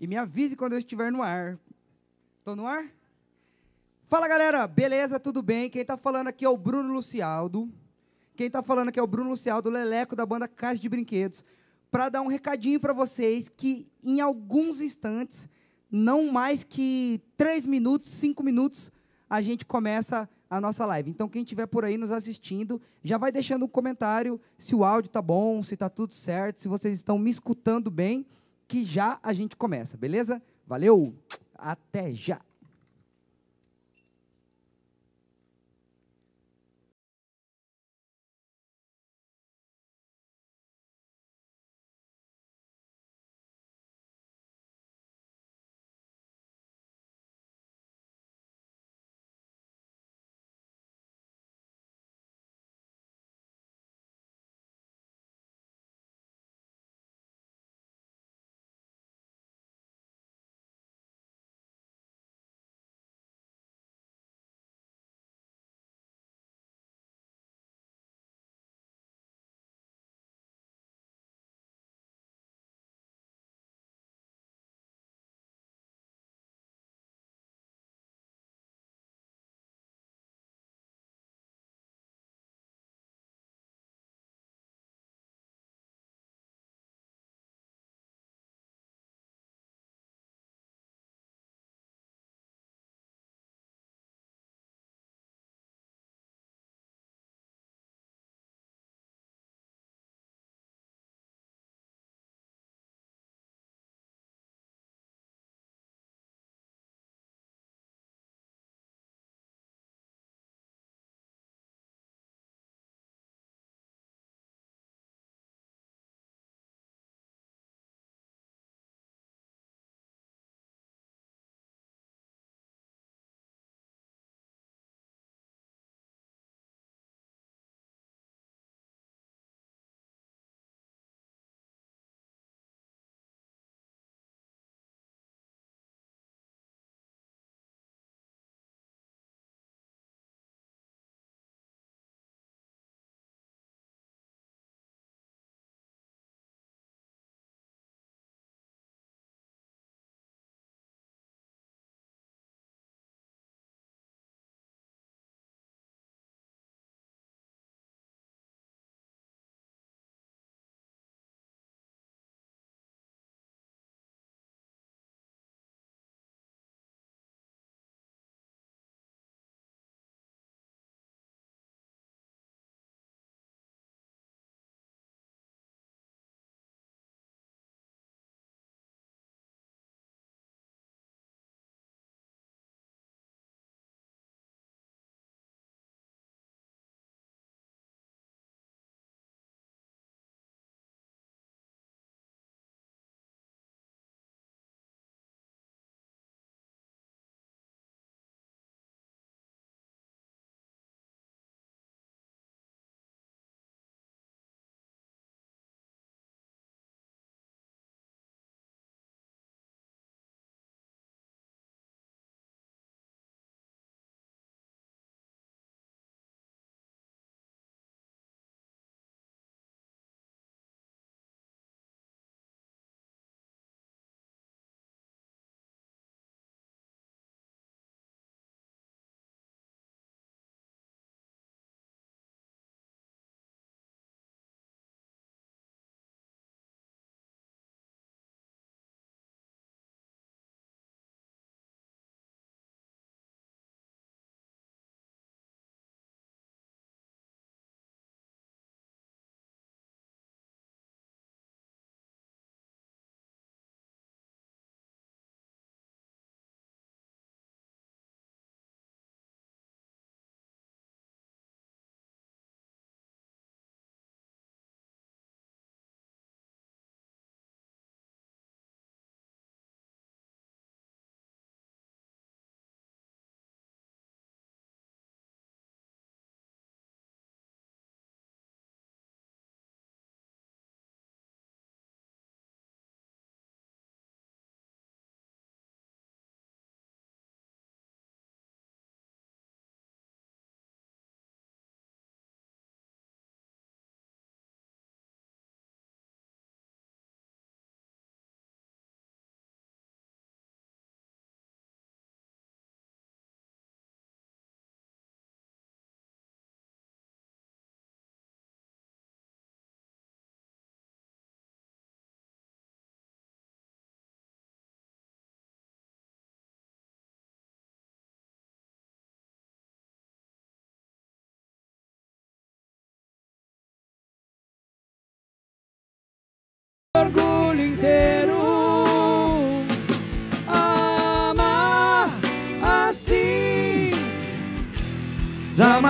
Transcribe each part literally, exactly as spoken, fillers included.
E me avise quando eu estiver no ar. Estou no ar? Fala, galera. Beleza? Tudo bem? Quem está falando aqui é o Bruno Lucialdo. Quem está falando aqui é o Bruno Lucialdo, Leleco, da banda Caixa de Brinquedos, para dar um recadinho para vocês que, em alguns instantes, não mais que três minutos, cinco minutos, a gente começa a nossa live. Então, quem estiver por aí nos assistindo, já vai deixando um comentário se o áudio está bom, se está tudo certo, se vocês estão me escutando bem, que já a gente começa, beleza? Valeu, até já!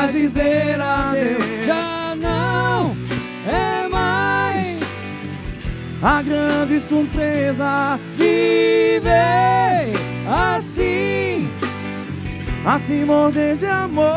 mais dizer adeus. Já não é mais a grande surpresa. viver assim, assim morder de amor.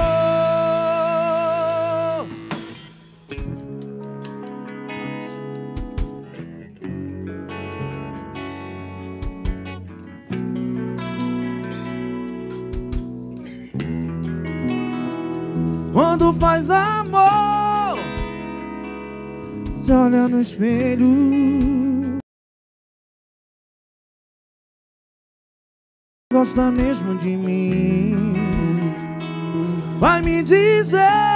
Quando faz amor, se olha no espelho, gosta mesmo de mim, vai me dizer.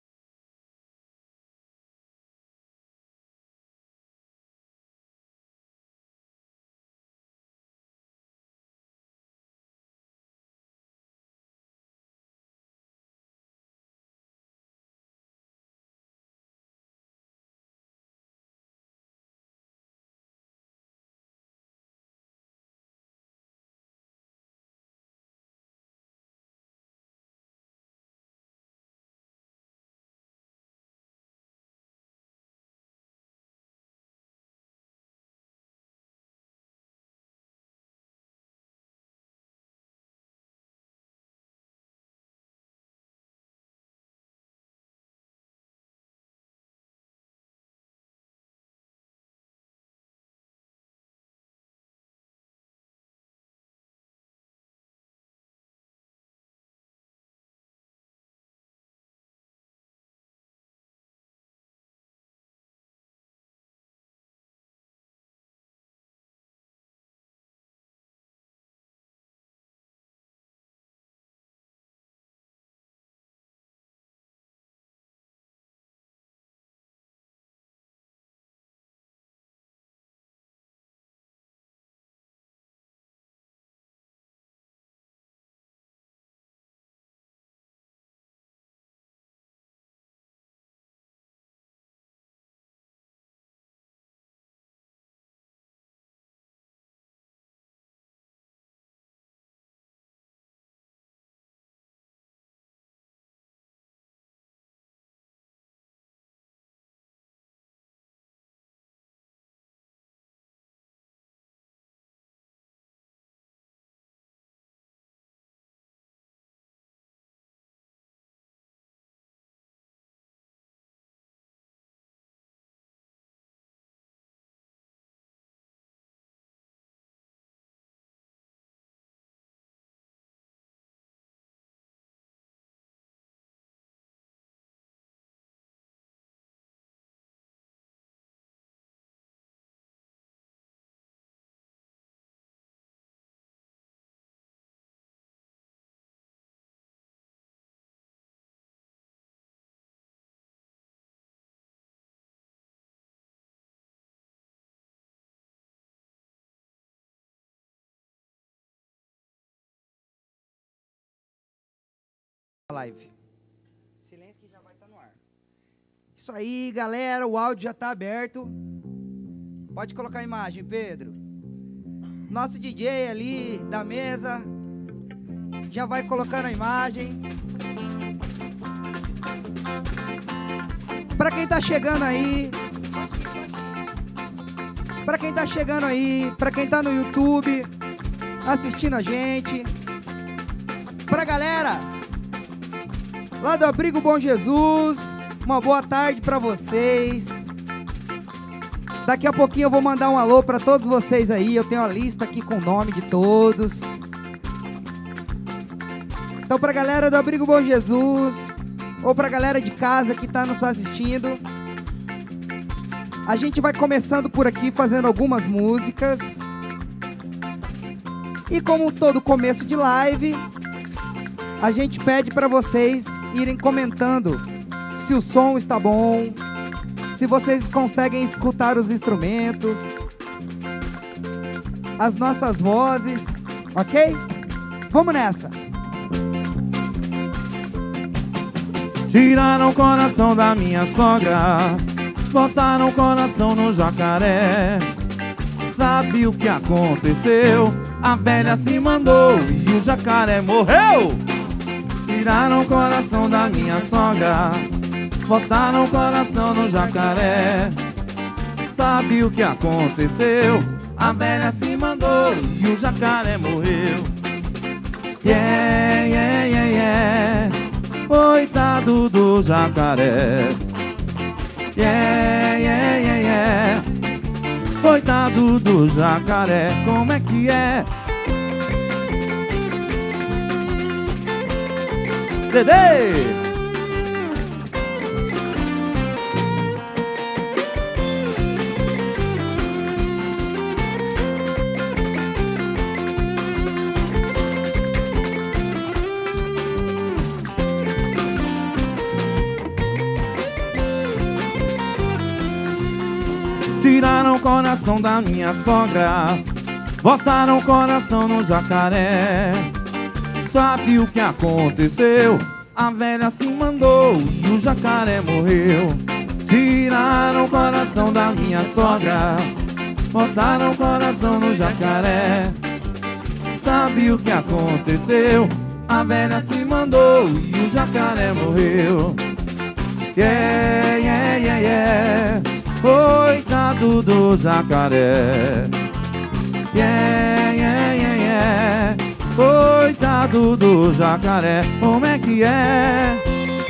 Live. Silêncio que já vai estar no ar. Isso aí, galera, o áudio já está aberto. Pode colocar a imagem, Pedro. Nosso D J ali da mesa já vai colocando a imagem. Para quem está chegando aí, para quem está chegando aí, para quem está no YouTube assistindo a gente, para galera lá do Abrigo Bom Jesus, uma boa tarde para vocês. Daqui a pouquinho eu vou mandar um alô para todos vocês aí. Eu tenho a lista aqui com o nome de todos. Então, para a galera do Abrigo Bom Jesus, ou para a galera de casa que está nos assistindo, a gente vai começando por aqui fazendo algumas músicas. E como todo começo de live, a gente pede para vocês irem comentando se o som está bom, se vocês conseguem escutar os instrumentos, as nossas vozes, ok? Vamos nessa! Tiraram o coração da minha sogra, botaram o coração no jacaré. Sabe o que aconteceu? A velha se mandou e o jacaré morreu. Tiraram o coração da minha sogra, botaram o coração no jacaré. Sabe o que aconteceu? A velha se mandou e o jacaré morreu. Yeah, yeah, yeah, yeah. Coitado do jacaré. Yeah, yeah, yeah, yeah. Coitado do jacaré. Como é que é? Dedê! Tiraram o coração da minha sogra, botaram o coração no jacaré. Sabe o que aconteceu? A velha se mandou e o jacaré morreu. Tiraram o coração da minha sogra, botaram o coração no jacaré. Sabe o que aconteceu? A velha se mandou e o jacaré morreu. Yeah, yeah, yeah, yeah. Coitado do jacaré. Yeah, yeah, yeah, yeah. Coitado do jacaré. Como é que é?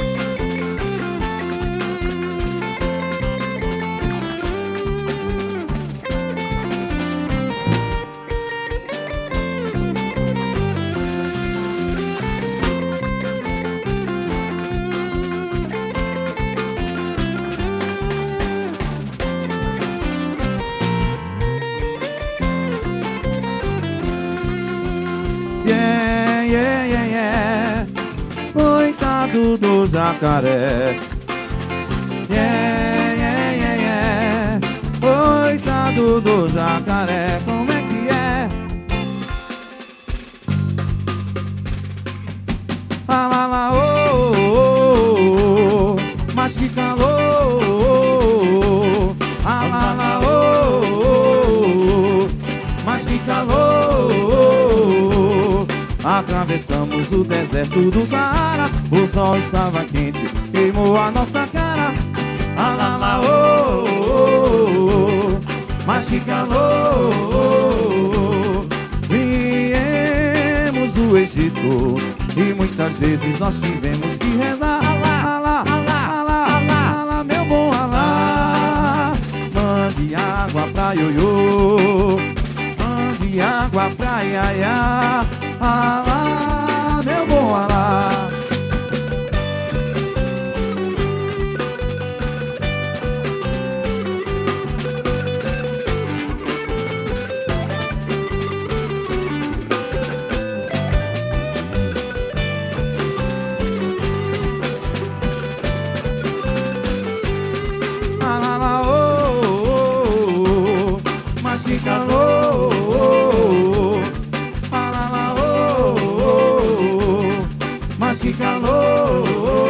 Yeah, yeah, yeah, yeah. Coitado do jacaré. Yeah, yeah, yeah, yeah. Coitado do jacaré. Como é que é? Ah, lá, lá, oh, oh, oh. Mas que calor. Ah, lá, lá, oh, oh, oh. Mas que calor. Atravessamos o deserto do Saara. O sol estava quente, queimou a nossa cara. Ah, lá, lá, oh, oh, oh. Mas que calor. Viemos do Egito e muitas vezes nós tivemos que rezar. Ah lá, ah lá, ah lá, ah lá, meu bom alá. Mande água pra ioiô, mande água pra iaiá. Alá, meu bom alá. Alá, lá, oh, oh, oh. Mas que calor. Mas que calor.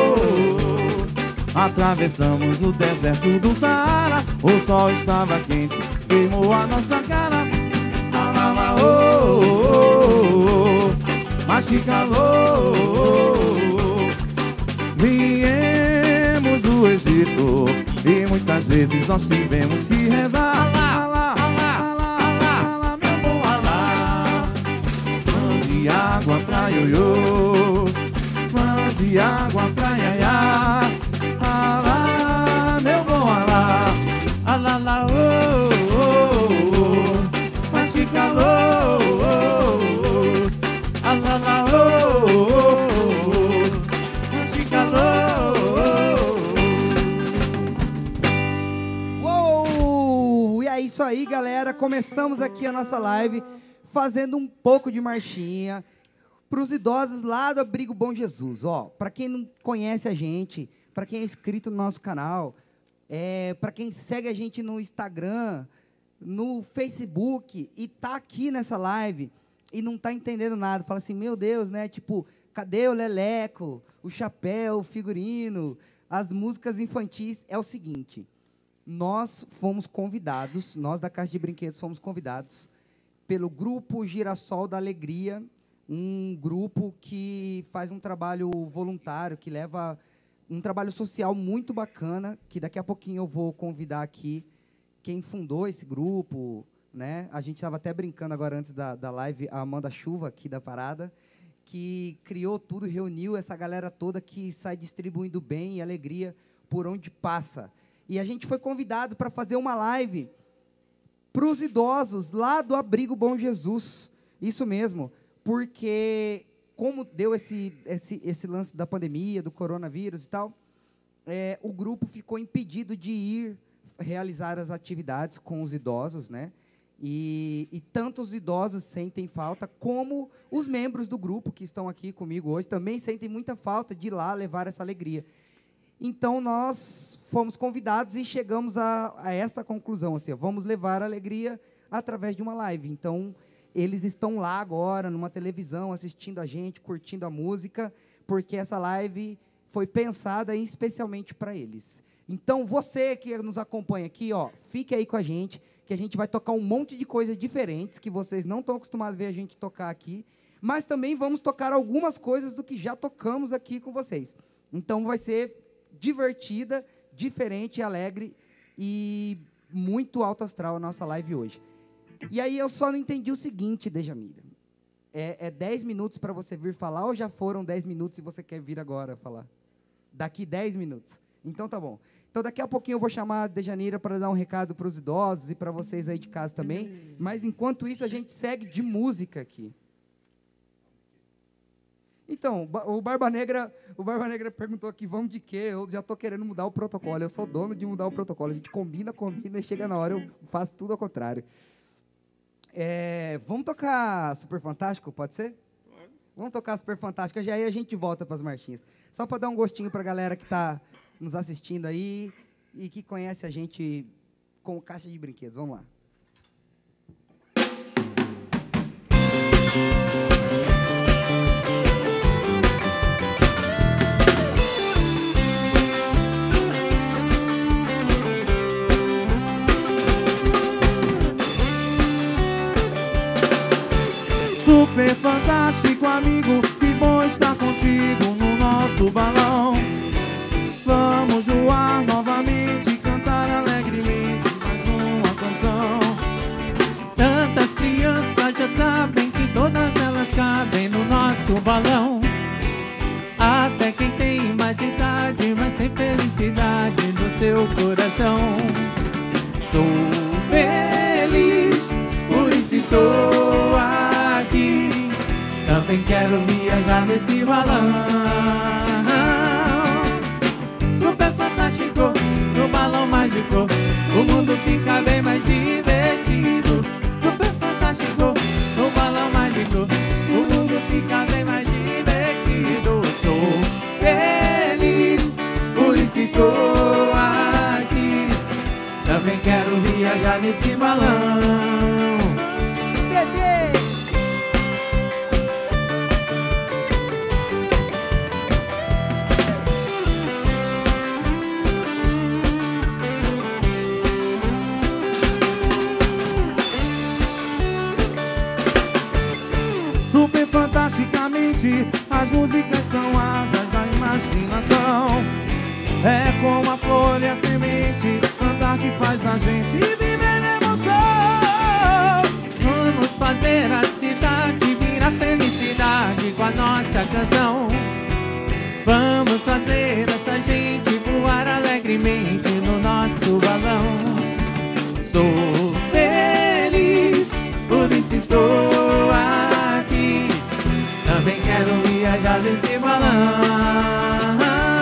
Atravessamos o deserto do Saara. O sol estava quente, queimou a nossa cara. Ah, lá, lá, oh, oh, oh. Mas que calor. Viemos do Egito e muitas vezes nós tivemos que rezar. Ah lá, ah lá, ah lá, ah lá, meu bom alá. Mande água pra ioiô, mande água pra iaiá. Alá, meu bom alá. Alá, lá, oh, oh, oh. Mas que calor. Alá, lá, oh, oh, oh. Mas que calor. Uou! E é isso aí, galera. Começamos aqui a nossa live fazendo um pouco de marchinha para os idosos lá do Abrigo Bom Jesus. Ó, para quem não conhece a gente, para quem é inscrito no nosso canal, é, para quem segue a gente no Instagram, no Facebook e tá aqui nessa live e não tá entendendo nada, fala assim, meu Deus, né? Tipo, cadê o leleco, o chapéu, o figurino, as músicas infantis? É o seguinte, nós fomos convidados, nós da Casa de Brinquedos fomos convidados pelo Grupo Girassol da Alegria um grupo que faz um trabalho voluntário, que leva um trabalho social muito bacana, que daqui a pouquinho eu vou convidar aqui quem fundou esse grupo, né? A gente estava até brincando agora antes da, da live, a Amanda Chuva, aqui da parada, que criou tudo, reuniu essa galera toda que sai distribuindo bem e alegria por onde passa. E a gente foi convidado para fazer uma live para os idosos lá do Abrigo Bom Jesus. Isso mesmo, porque como deu esse, esse, esse lance da pandemia, do coronavírus e tal, é, o grupo ficou impedido de ir realizar as atividades com os idosos, né? E, e tanto os idosos sentem falta, como os membros do grupo que estão aqui comigo hoje também sentem muita falta de ir lá levar essa alegria. Então, nós fomos convidados e chegamos a, a essa conclusão, assim, vamos levar a alegria através de uma live. Então, eles estão lá agora, numa televisão, assistindo a gente, curtindo a música, porque essa live foi pensada especialmente para eles. Então, você que nos acompanha aqui, ó, fique aí com a gente, que a gente vai tocar um monte de coisas diferentes, que vocês não estão acostumados a ver a gente tocar aqui, mas também vamos tocar algumas coisas do que já tocamos aqui com vocês. Então, vai ser divertida, diferente, alegre e muito alto astral a nossa live hoje. E aí, eu só não entendi o seguinte, Dejamira. É, é dez minutos para você vir falar, ou já foram dez minutos e você quer vir agora falar? Daqui dez minutos. Então, tá bom. Então, daqui a pouquinho eu vou chamar a Dejanira para dar um recado para os idosos e para vocês aí de casa também. Mas, enquanto isso, a gente segue de música aqui. Então, o Barba Negra, o Barba Negra perguntou aqui, vamos de quê? Eu já estou querendo mudar o protocolo. Eu sou dono de mudar o protocolo. A gente combina, combina e chega na hora eu faço tudo ao contrário. É, vamos tocar Super Fantástico, pode ser? Pode. Vamos tocar Super Fantástico, já aí a gente volta para as marchinhas. Só para dar um gostinho para a galera que está nos assistindo aí e que conhece a gente com Caixa de Brinquedos. Vamos lá. Super fantástico, amigo, que bom estar contigo no nosso balão. Vamos voar novamente, cantar alegremente mais uma canção. Tantas crianças já sabem que todas elas cabem no nosso balão. Até quem tem mais idade, mas tem felicidade no seu coração. Sou feliz, por isso estou aqui. Também quero viajar nesse balão. Super fantástico, no balão mágico, o mundo fica bem mais divertido. Super fantástico, no balão mágico, o mundo fica bem mais divertido. Sou feliz, por isso estou aqui. Também quero viajar nesse balão. Dedê! Super fantasticamente, as músicas são asas da imaginação. É como a flor e a semente, cantar que faz a gente viver emoção. Vamos fazer a cidade virar felicidade com a nossa canção. Vamos fazer essa gente voar alegremente no nosso balão. Sou feliz, por isso estou aqui. Também quero viajar nesse balão.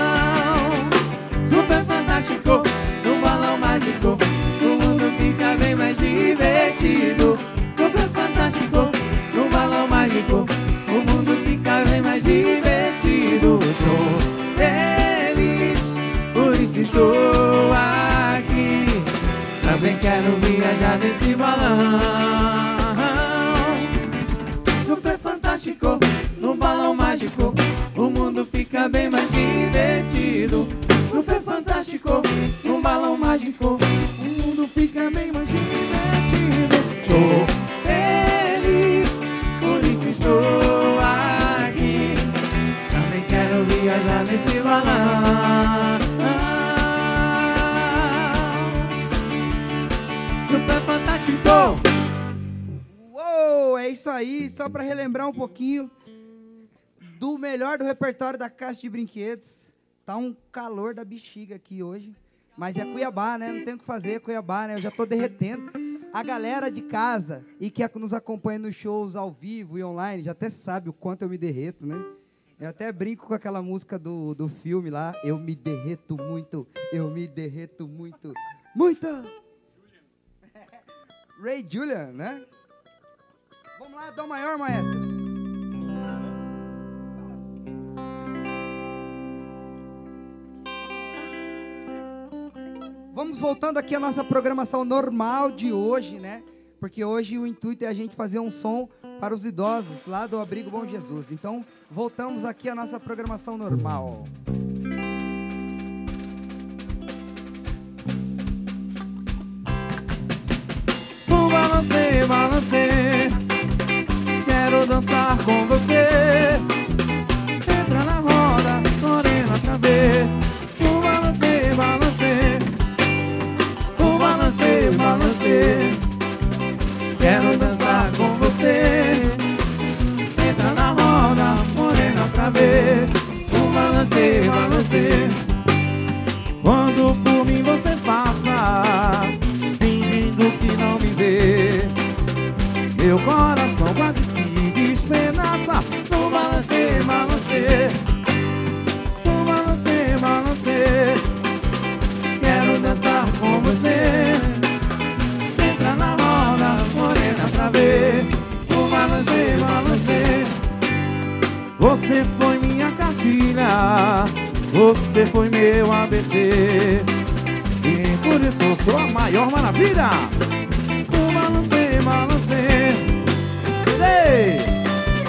Super fantástico, no balão mágico, o mundo fica bem mais divertido. Super fantástico, no balão mágico, o mundo fica bem mais divertido. Sou feliz, por isso estou aqui. Também quero viajar nesse balão. Super fantástico, no balão mágico, o mundo fica bem mais divertido. Super fantástico, no balão mágico, o mundo fica bem mais divertido. Sou feliz, por isso estou é isso aí, só para relembrar um pouquinho do melhor do repertório da Caixa de Brinquedos. Tá um calor da bexiga aqui hoje, mas é Cuiabá, né? Não tem o que fazer, Cuiabá, né? Eu já tô derretendo. A galera de casa e que nos acompanha nos shows ao vivo e online já até sabe o quanto eu me derreto, né? Eu até brinco com aquela música do, do filme lá, eu me derreto muito, eu me derreto muito, muito! Ray Julian, né? Vamos lá, Dó maior, maestro. Vamos voltando aqui à nossa programação normal de hoje, né? Porque hoje o intuito é a gente fazer um som para os idosos lá do Abrigo Bom Jesus. Então, voltamos aqui à nossa programação normal. O balancê, balancê, quero dançar com você. Entra na roda, morena, pra ver. O balancê, balancê, o balancê, balancê, quero dançar com você. Entra na roda, morena, pra ver. O balancê, balancê, quando por mim você passa, fingindo que não me vê, meu coração quase se despedaça. No balancê, balancê, no balancê, balancê, quero dançar com você. Entra na roda, morena, pra ver. No balancê, balancê, você foi minha cartilha, você foi meu A B C, e por isso eu sou a maior maravilha. O balancê, balancê, ei!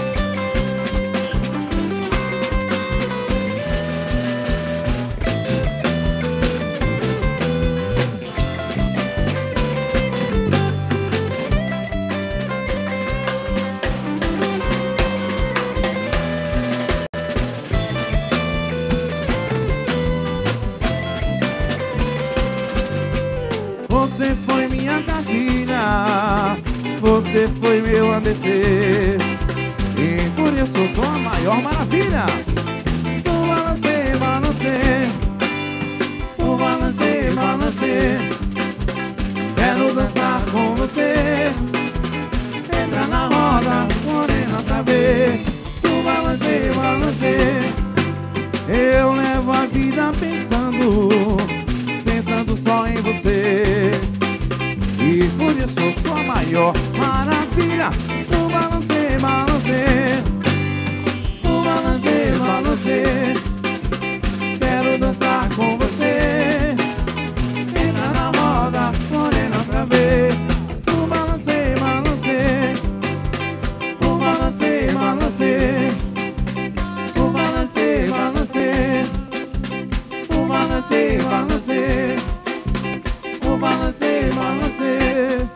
Você foi minha cartilha, você foi meu A B C, e por isso eu sou a maior maravilha. O balancê, balancê, o balancê, balancê, quero dançar com você. Entra na roda, morena, pra ver. O balancê, balancê, eu levo a vida pensando, pensando só em você, e por isso eu sou a maior maravilha. O balancê, balancê, o balancê, balancê, quero dançar com você. Entra na roda, morena, pra ver. O balancê, balancê, o balancê, balancê, o balancê, balancê, o balancê, balancê, o balancê, balancê.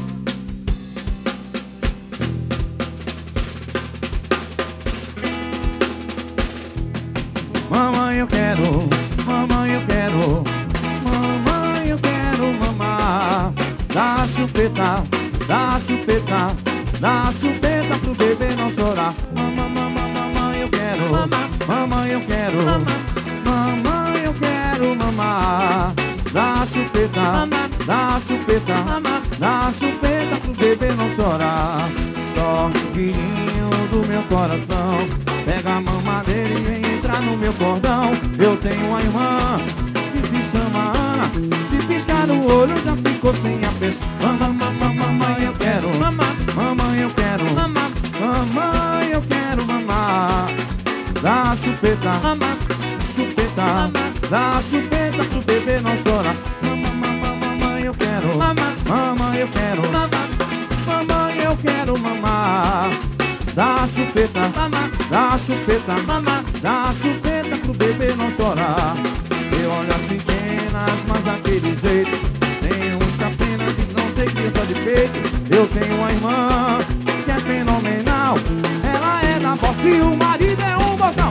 Mamãe, eu quero, mamãe, eu quero, mamãe, eu quero mamar. Dá chupeta, dá chupeta, dá chupeta pro bebê não chorar. Mamãe, mamãe, mamãe, eu quero, mamãe, eu quero, mamãe, eu quero mamar. Dá chupeta, dá chupeta, dá chupeta pro bebê não chorar. Toque, filhinho do meu coração, pega a mamadeira e vem entrar no meu cordão. Eu tenho uma irmã que se chama Ana, de piscar no olho já ficou sem a peixe. Mamãe, mamãe, eu quero, mamãe, eu quero, mamãe, eu quero mamar. Dá chupeta, chupeta, dá chupeta pro bebê não chorar. Mamãe, eu quero, mamãe, eu quero, mamãe, eu quero mamar. Dá chupeta, dá chupeta, dá chupeta pro bebê não chorar. Eu olho as pequenas, mas daquele jeito, tenho muita pena de não ser criança de peito. Eu tenho uma irmã que é fenomenal, ela é da bossa e o marido é um botão.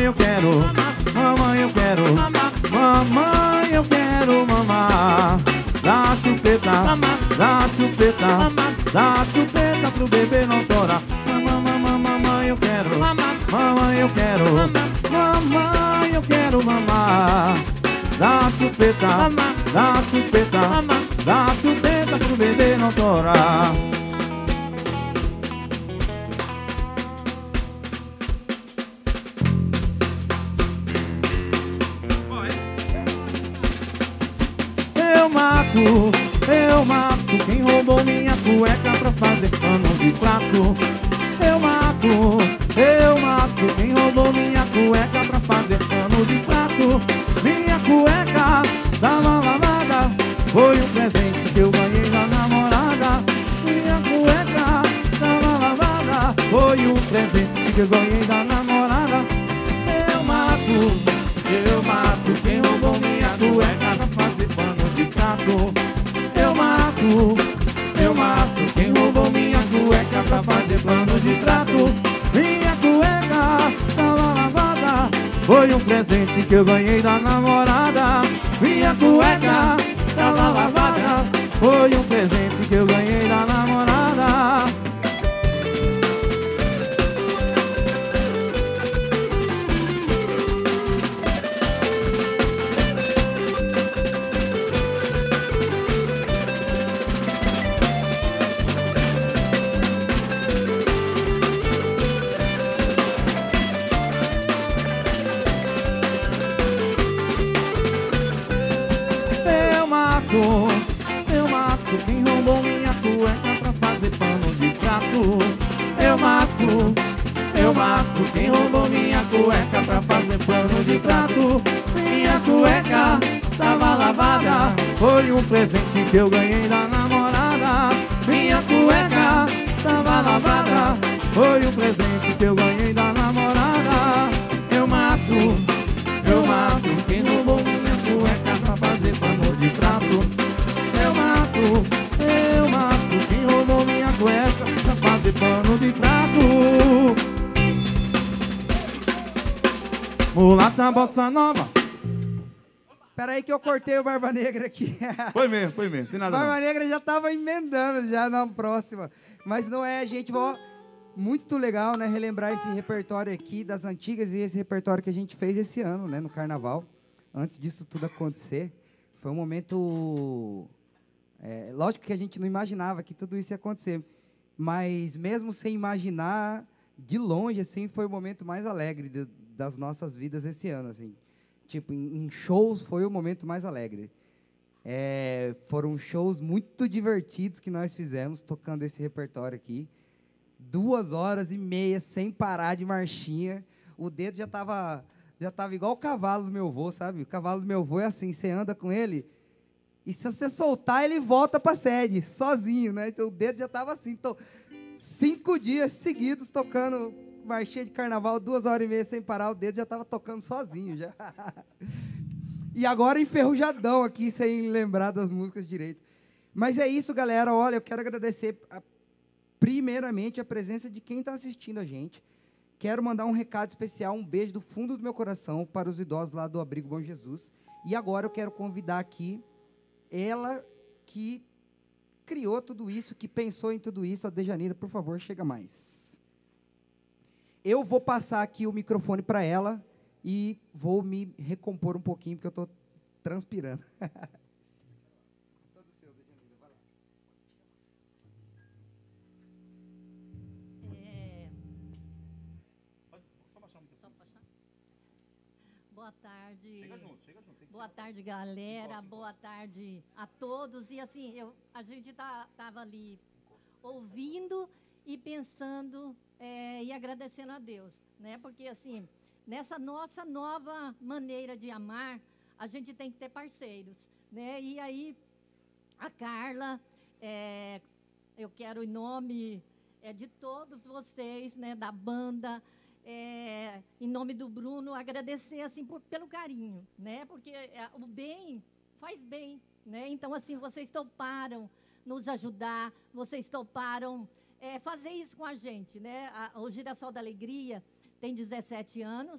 eu quero, mamãe, eu quero, mamãe, eu quero mamar. Dá chupeta, dá chupeta, dá chupeta pro bebê não chorar. Mamãe, mamãe, eu quero, mamãe, eu quero, mamãe, eu quero mamar. Dá chupeta, dá chupeta, dá chupeta pro bebê não chorar. Eu mato, eu mato quem roubou minha cueca pra fazer pano de prato. Eu mato, eu mato quem roubou minha cueca pra fazer pano de prato. Minha cueca tava lavada, foi um presente que eu ganhei da namorada. Minha cueca tava lavada, foi um presente que eu ganhei da namorada. Eu mato, eu mato quem roubou minha cueca pra fazer pano de prato. Eu mato, eu mato quem roubou minha cueca pra fazer pano de prato. Minha cueca tava lavada, foi um presente que eu ganhei da namorada. Minha cueca tava lavada, foi um presente que eu ganhei da namorada. Eu mato quem roubou minha cueca pra fazer pano de prato. Eu mato, eu mato quem roubou minha cueca pra fazer pano de prato. Minha cueca tava lavada, foi um presente que eu ganhei da namorada. Minha cueca tava lavada, foi um presente que eu ganhei da namorada. Eu mato, eu mato quem roubou minha cueca pra fazer pano de prato. Eu mato, eu mato quem roubou minha cueca pra fazer pano de prato. Mulata bossa nova. Pera aí que eu cortei o Barba Negra aqui. Foi mesmo, foi mesmo, tem nada Barba não. Negra já tava emendando já na próxima. Mas não é, gente, ó, muito legal, né, relembrar esse repertório aqui das antigas e esse repertório que a gente fez esse ano, né, no Carnaval. Antes disso tudo acontecer, foi um momento... É, lógico que a gente não imaginava que tudo isso ia acontecer, mas mesmo sem imaginar, de longe, assim, foi o momento mais alegre de, das nossas vidas esse ano, assim. Tipo, em, em shows foi o momento mais alegre. É, foram shows muito divertidos que nós fizemos, tocando esse repertório aqui. Duas horas e meia, sem parar de marchinha. O dedo já estava já tava igual o cavalo do meu avô, sabe? O cavalo do meu avô é assim, você anda com ele... E se você soltar, ele volta para a sede, sozinho, né? Então, o dedo já estava assim. Então, cinco dias seguidos tocando marchinha de carnaval, duas horas e meia sem parar, o dedo já estava tocando sozinho. Já. E agora enferrujadão aqui, sem lembrar das músicas direito. Mas é isso, galera. Olha, eu quero agradecer, a, primeiramente, a presença de quem está assistindo a gente. Quero mandar um recado especial, um beijo do fundo do meu coração para os idosos lá do Abrigo Bom Jesus. E agora eu quero convidar aqui ela que criou tudo isso, que pensou em tudo isso, a Dejanira, por favor, chega mais. Eu vou passar aqui o microfone para ela e vou me recompor um pouquinho, porque eu estou transpirando. Todo seu, Dejanira, vai lá. É... Só baixar o microfone. Só baixar? Boa tarde. Chega junto, chega junto. Boa tarde, galera. Boa tarde a todos. E assim, eu, a gente tá, tava ali ouvindo e pensando é, e agradecendo a Deus, né? Porque assim, nessa nossa nova maneira de amar, a gente tem que ter parceiros, né? E aí, a Carla, é, eu quero em nome é, de todos vocês, né? Da banda. É, em nome do Bruno, agradecer assim por, pelo carinho, né? Porque é, o bem faz bem, né? Então assim, vocês toparam nos ajudar, vocês toparam é, fazer isso com a gente, né? A, o Girassol da Alegria tem dezessete anos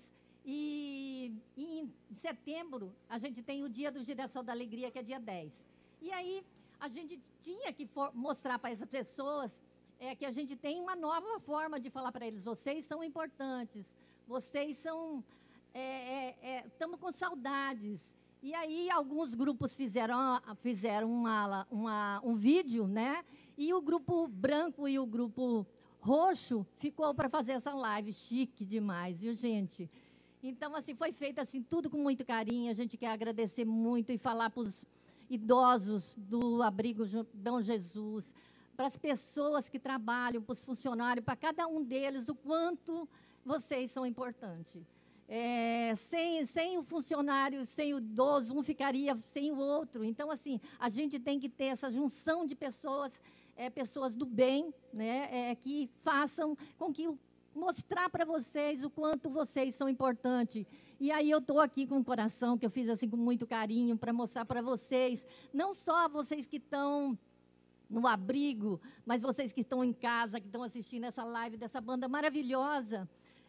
E, e em setembro, a gente tem o dia do Girassol da Alegria, que é dia dez. E aí, a gente tinha que for, mostrar para essas pessoas é, que a gente tem uma nova forma de falar para eles. Vocês são importantes, vocês são... Estamos é, é, é, com saudades. E aí, alguns grupos fizeram, fizeram uma, uma, um vídeo, né? E o grupo branco e o grupo roxo ficou para fazer essa live. Chique demais, viu, gente? Então, assim, foi feito assim, tudo com muito carinho. A gente quer agradecer muito e falar para os idosos do Abrigo Bom Jesus, para as pessoas que trabalham, para os funcionários, para cada um deles, o quanto vocês são importantes. É, sem, sem o funcionário, sem o idoso, um ficaria sem o outro. Então, assim, a gente tem que ter essa junção de pessoas, é, pessoas do bem, né, é, que façam com que mostrar para vocês o quanto vocês são importantes. E aí eu estou aqui com o coração, que eu fiz assim com muito carinho, para mostrar para vocês, não só vocês que estão no abrigo, mas vocês que estão em casa, que estão assistindo essa live dessa banda maravilhosa,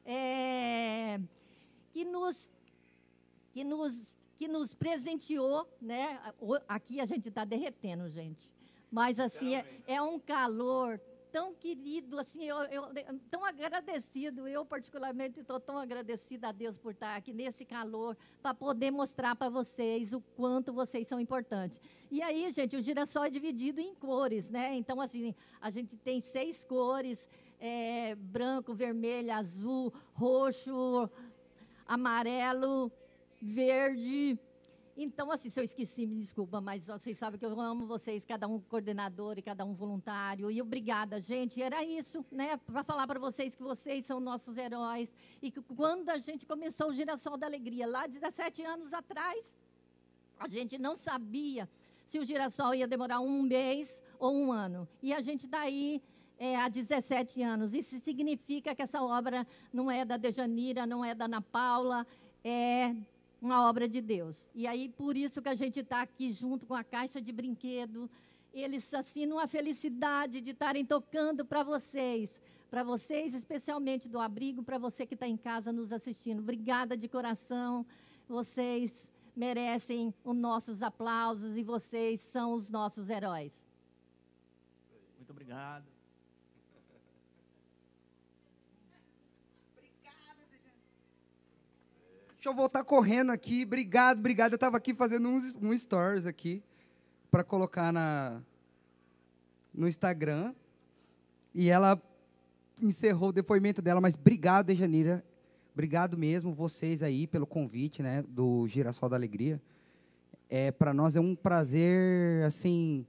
é... que nos, que nos, que nos presenteou, né? Aqui a gente está derretendo, gente. Mas, assim, é, é um calor tão querido, assim, eu, eu, tão agradecido. Eu, particularmente, estou tão agradecida a Deus por estar aqui nesse calor, para poder mostrar para vocês o quanto vocês são importantes. E aí, gente, o girassol é dividido em cores, né? Então, assim, a gente tem seis cores, é, branco, vermelho, azul, roxo, amarelo, verde. Então, assim, se eu esqueci, me desculpa, mas vocês sabem que eu amo vocês, cada um coordenador e cada um voluntário. E obrigada, gente. Era isso, né? Para falar para vocês que vocês são nossos heróis. E que quando a gente começou o Girassol da Alegria, lá dezessete anos atrás, a gente não sabia se o Girassol ia demorar um mês ou um ano. E a gente está aí É, há dezessete anos. Isso significa que essa obra não é da Dejanira, não é da Ana Paula, é uma obra de Deus. E aí, por isso que a gente está aqui junto com a caixa de brinquedo. Eles assinam a felicidade de estarem tocando para vocês, para vocês, especialmente do abrigo, para você que está em casa nos assistindo. Obrigada de coração. Vocês merecem os nossos aplausos e vocês são os nossos heróis. Muito obrigado. Deixa eu voltar correndo aqui. Obrigado, obrigado. Eu estava aqui fazendo uns, um stories aqui para colocar na, no Instagram. E ela encerrou o depoimento dela, mas obrigado, Dejanira. Obrigado mesmo, vocês aí, pelo convite, né, do Girassol da Alegria. É, para nós é um prazer, assim,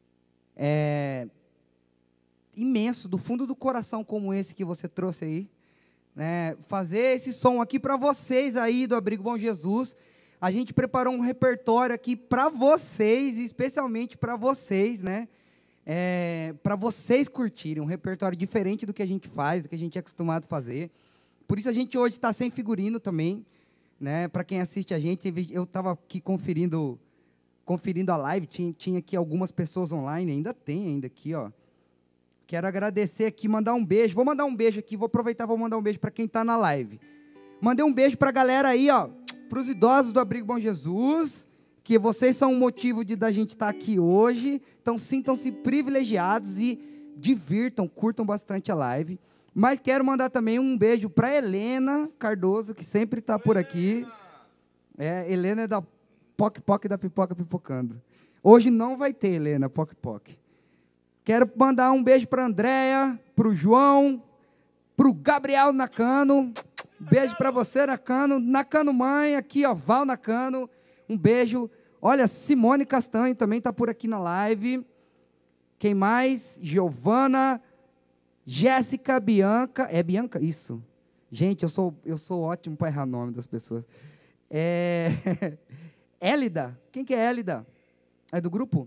é, imenso, do fundo do coração, como esse que você trouxe aí. Né, fazer esse som aqui para vocês aí do Abrigo Bom Jesus. A gente preparou um repertório aqui para vocês, especialmente para vocês, né? É, para vocês curtirem, um repertório diferente do que a gente faz, do que a gente é acostumado a fazer. Por isso a gente hoje está sem figurino também, né? Para quem assiste a gente, eu estava aqui conferindo, conferindo a live, tinha, tinha aqui algumas pessoas online, ainda tem ainda aqui, ó. Quero agradecer aqui, mandar um beijo. Vou mandar um beijo aqui, vou aproveitar e vou mandar um beijo para quem está na live. Mandei um beijo para a galera aí, ó, para os idosos do Abrigo Bom Jesus, que vocês são o motivo de da gente estar aqui hoje. Então, sintam-se privilegiados e divirtam, curtam bastante a live. Mas quero mandar também um beijo para a Helena Cardoso, que sempre está por aqui. É, Helena é da Poc Poc da Pipoca Pipocando. Hoje não vai ter, Helena, Poc Poc. Quero mandar um beijo para a Andréia, para o João, para o Gabriel Nakano. Um beijo para você, Nakano. Nakano mãe, aqui, ó, Val Nakano. Um beijo. Olha, Simone Castanho também está por aqui na live. Quem mais? Giovana, Jéssica, Bianca. É Bianca? Isso. Gente, eu sou, eu sou ótimo para errar o nome das pessoas. É... Élida. Quem que é Élida? É do grupo?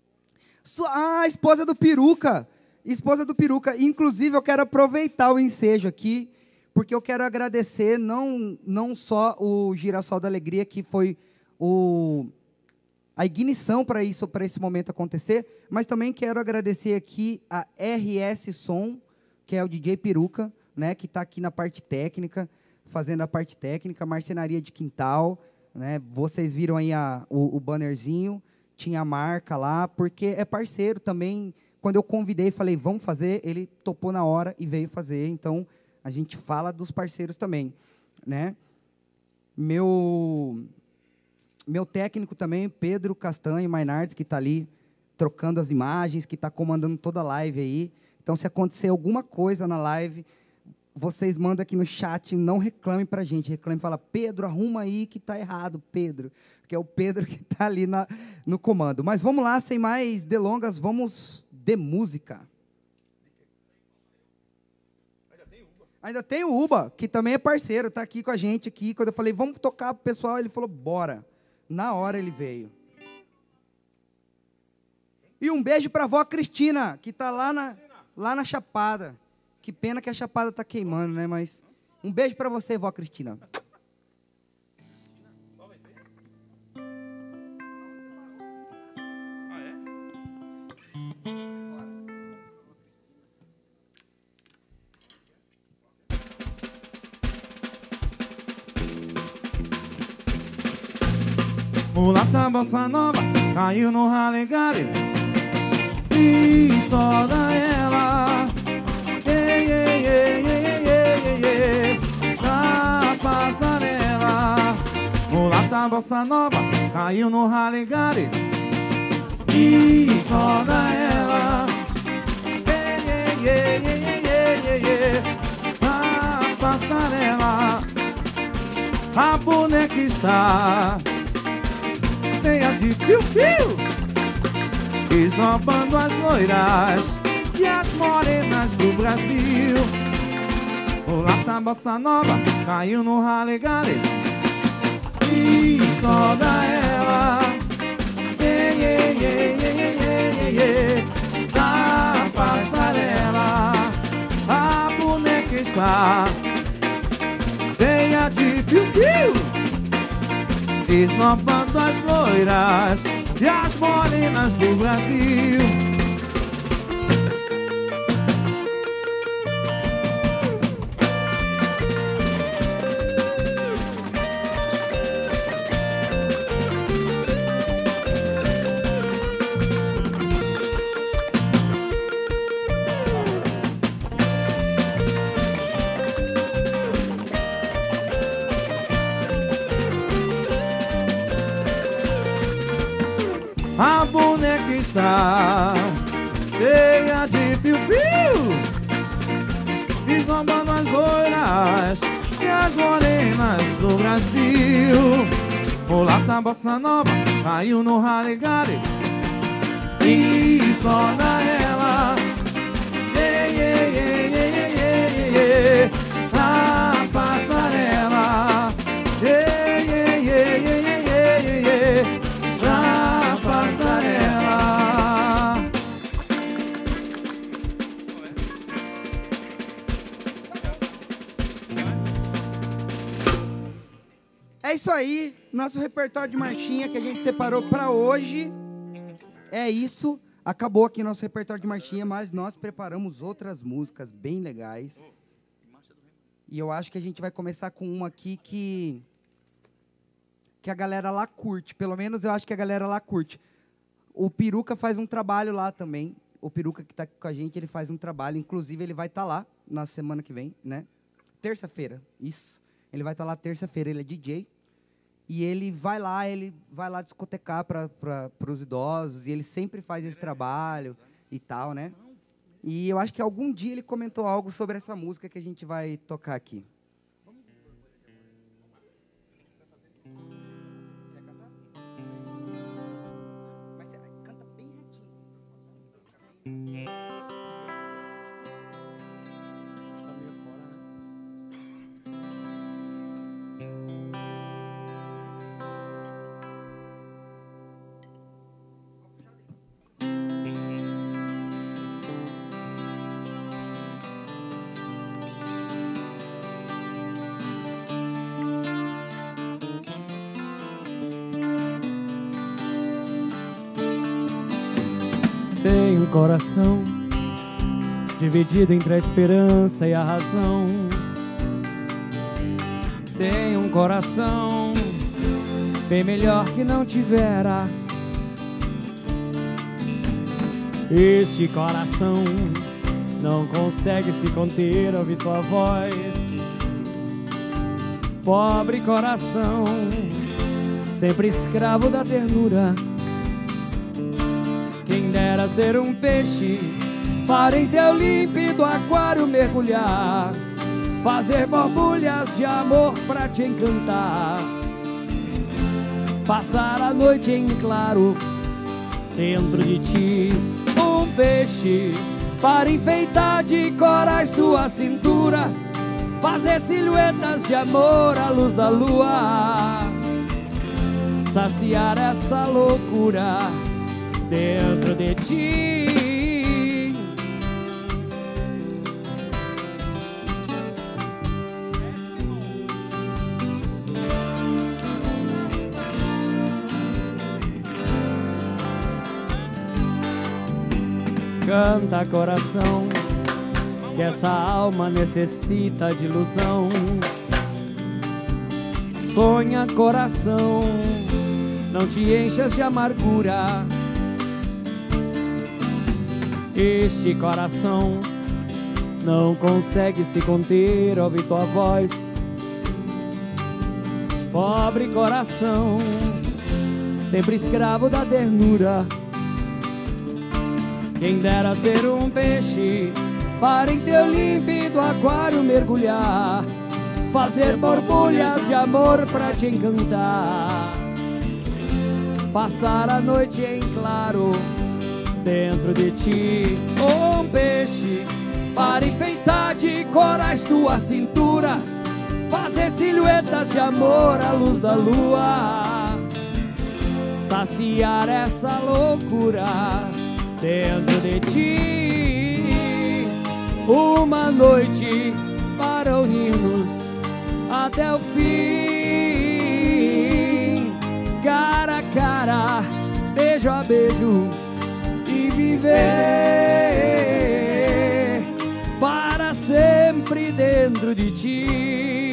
Ah, esposa do Peruca, esposa do Peruca. Inclusive, eu quero aproveitar o ensejo aqui, porque eu quero agradecer não, não só o Girassol da Alegria, que foi o, a ignição para isso, para esse momento acontecer, mas também quero agradecer aqui a R S Som, que é o D J Peruca, né, que está aqui na parte técnica, fazendo a parte técnica, marcenaria de quintal, né? Vocês viram aí a, o, o bannerzinho, tinha a marca lá, porque é parceiro também. Quando eu convidei, falei, vamos fazer, ele topou na hora e veio fazer. Então, a gente fala dos parceiros também, né? Meu, meu técnico também, Pedro Castanho Mainardes, que está ali trocando as imagens, que está comandando toda a live aí. Então, se acontecer alguma coisa na live, vocês mandam aqui no chat, não reclamem para a gente. Reclame e fala, Pedro, arruma aí que está errado, Pedro. Porque é o Pedro que está ali na, no comando. Mas vamos lá, sem mais delongas, vamos de música. Ainda tem o Uba, que também é parceiro, está aqui com a gente aqui. Quando eu falei, vamos tocar para o pessoal, ele falou, bora. Na hora ele veio. E um beijo para a vó Cristina, que está lá na, lá na Chapada. Que pena que a Chapada está queimando, né? Mas um beijo para você, vó Cristina. Mulata bossa nova, caiu no ralegare e só dá ela. Ei, ei, ei, ei, ei, ei, ei, na passarela. Mulata bossa nova, caiu no ralegare e só dá ela. Ei, ei, ei, ei, ei, ei, ei, na passarela. A boneca está meia de fio-fio, esnobando as loiras e as morenas do Brasil. O lata bossa nova caiu no ralegale e só dá ela. Ei, ei, ei, ei, ei, ei, ei, na passarela. A boneca está meia de fio-fio, esnobando as loiras e as morenas do Brasil. A boneca está cheia de fio-fio, esnobando as loiras e as morenas do Brasil. O lata bossa nova caiu no ralegale e só dá ela. Ei, ei, ei, ei, ei, ei, ei, na passarela. Ei, ei, ei, ei, ei, ei, ei, na passarela. É isso aí, nosso repertório de marchinha que a gente separou para hoje. É isso, acabou aqui nosso repertório de marchinha, mas nós preparamos outras músicas bem legais. E eu acho que a gente vai começar com uma aqui que que a galera lá curte, pelo menos eu acho que a galera lá curte. O Peruca faz um trabalho lá também. O Peruca que está aqui com a gente, ele faz um trabalho, inclusive ele vai estar lá na semana que vem, né? Terça-feira, isso. Ele vai estar lá terça-feira, ele é D J. E ele vai lá, ele vai lá discotecar para os idosos, e ele sempre faz esse trabalho e tal, né? E eu acho que algum dia ele comentou algo sobre essa música que a gente vai tocar aqui. Quer cantar? Mas você canta bem retinho. Está meio fora, né? Tem um coração dividido entre a esperança e a razão. tem um coração bem melhor que não tivera. Este coração não consegue se conter, ouvir tua voz. Pobre coração, sempre escravo da ternura. Quem dera ser um peixe para em teu límpido aquário mergulhar, fazer borbulhas de amor pra te encantar, passar a noite em claro dentro de ti. Um peixe para enfeitar de corais tua cintura, fazer silhuetas de amor à luz da lua, saciar essa loucura dentro de ti. Canta, coração, que essa alma necessita de ilusão. Sonha, coração, não te enchas de amargura. Este coração não consegue se conter, ouve tua voz. Pobre coração, sempre escravo da ternura. Quem dera ser um peixe para em teu límpido aquário mergulhar, fazer borbulhas de amor pra te encantar, passar a noite em claro dentro de ti. Um peixe para enfeitar de corais tua cintura, fazer silhuetas de amor à luz da lua, saciar essa loucura dentro de ti. Uma noite para unir-nos até o fim, cara a cara, beijo a beijo, e viver para sempre dentro de ti.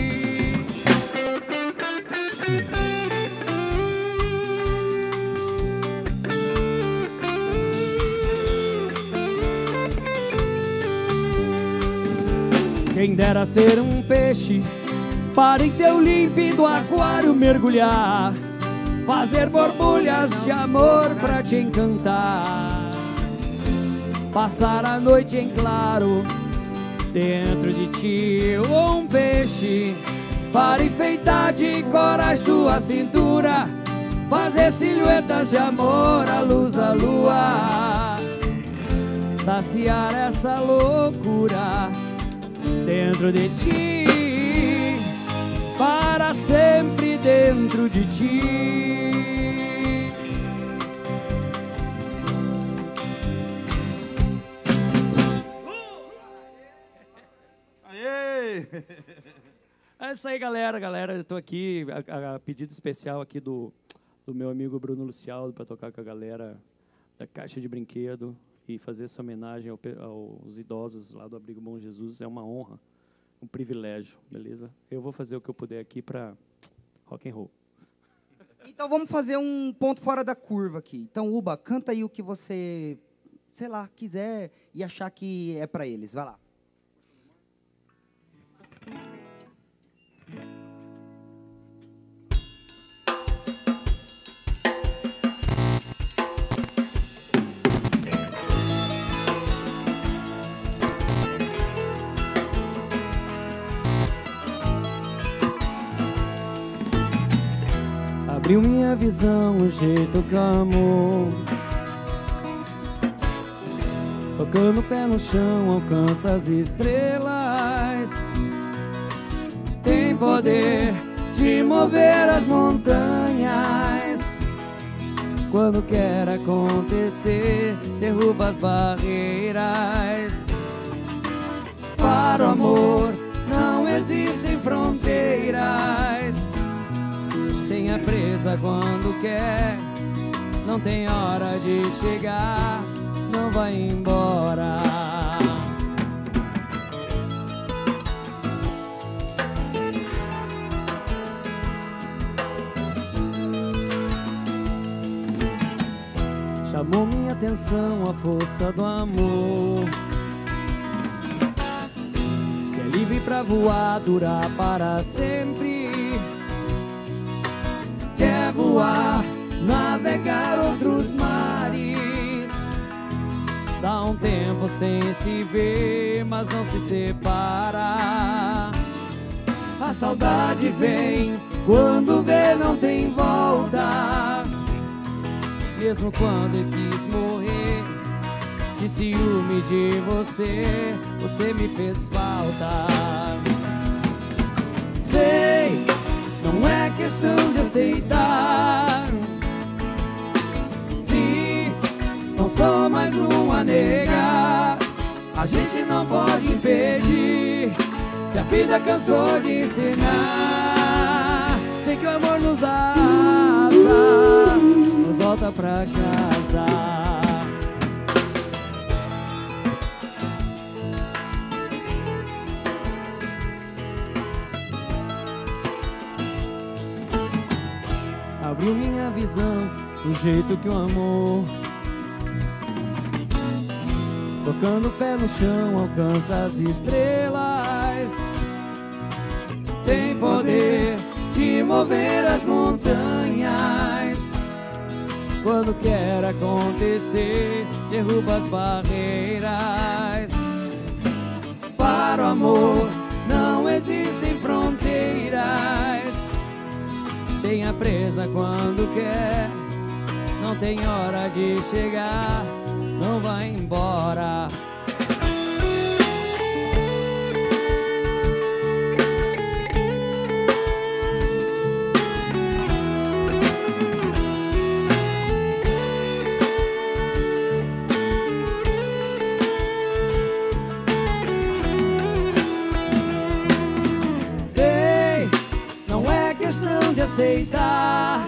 Quem dera ser um peixe para em teu límpido aquário mergulhar, fazer borbulhas de amor pra te encantar, passar a noite em claro dentro de ti. Um peixe para enfeitar de corais tua cintura, fazer silhuetas de amor à luz da lua, saciar essa loucura dentro de ti, para sempre dentro de ti. Aê! É isso aí, galera, galera, eu tô aqui, a, a pedido especial aqui do, do meu amigo Bruno Lucialdo para tocar com a galera da Caixa de Brinquedo e fazer essa homenagem ao, aos idosos lá do Abrigo Bom Jesus. É uma honra, um privilégio, beleza? Eu vou fazer o que eu puder aqui para rock and roll. Então vamos fazer um ponto fora da curva aqui. Então, Uba, canta aí o que você, sei lá, quiser e achar que é para eles. Vai lá. Abriu minha visão, o jeito que eu amo, tocando o pé no chão, alcança as estrelas. Tem poder de mover as montanhas. Quando quer acontecer, derruba as barreiras. Para o amor não existem fronteiras. Tenha presa quando quer, não tem hora de chegar, não vai embora. chamou minha atenção a força do amor, que é livre pra voar, durar para sempre. Quer voar, navegar outros mares, dá um tempo sem se ver, mas não se separa. A saudade vem, quando vê não tem volta. Mesmo quando eu quis morrer, de ciúme de você, você me fez falta. Sei, não é questão de aceitar. Se não sou mais um a negar, a gente não pode impedir. Se a vida cansou de ensinar, sei que o amor nos dá asa, nos volta pra casa. Abriu minha visão do jeito que o amor, tocando o pé no chão, alcança as estrelas. Tem poder de mover as montanhas. Quando quer acontecer, derruba as barreiras. Para o amor não existem fronteiras. Tenha presa quando quer, não tem hora de chegar, não vai embora. Sei, não é questão de aceitar.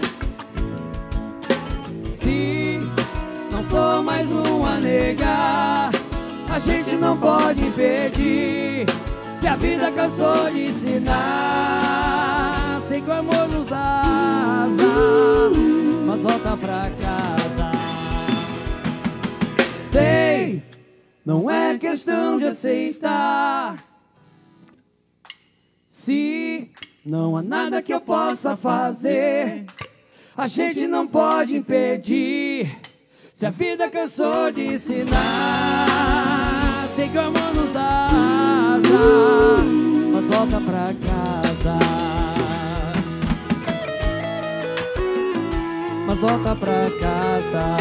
Se não sou mais um a negar, a gente não pode impedir. Se a vida cansou de ensinar, sei que o amor nos dá asa, mas volta pra casa. Sei, não é questão de aceitar. Se não há nada que eu possa fazer, a gente não pode impedir. Se a vida cansou de ensinar, sei que o amor nos dá asa, mas volta pra casa. Mas volta pra casa.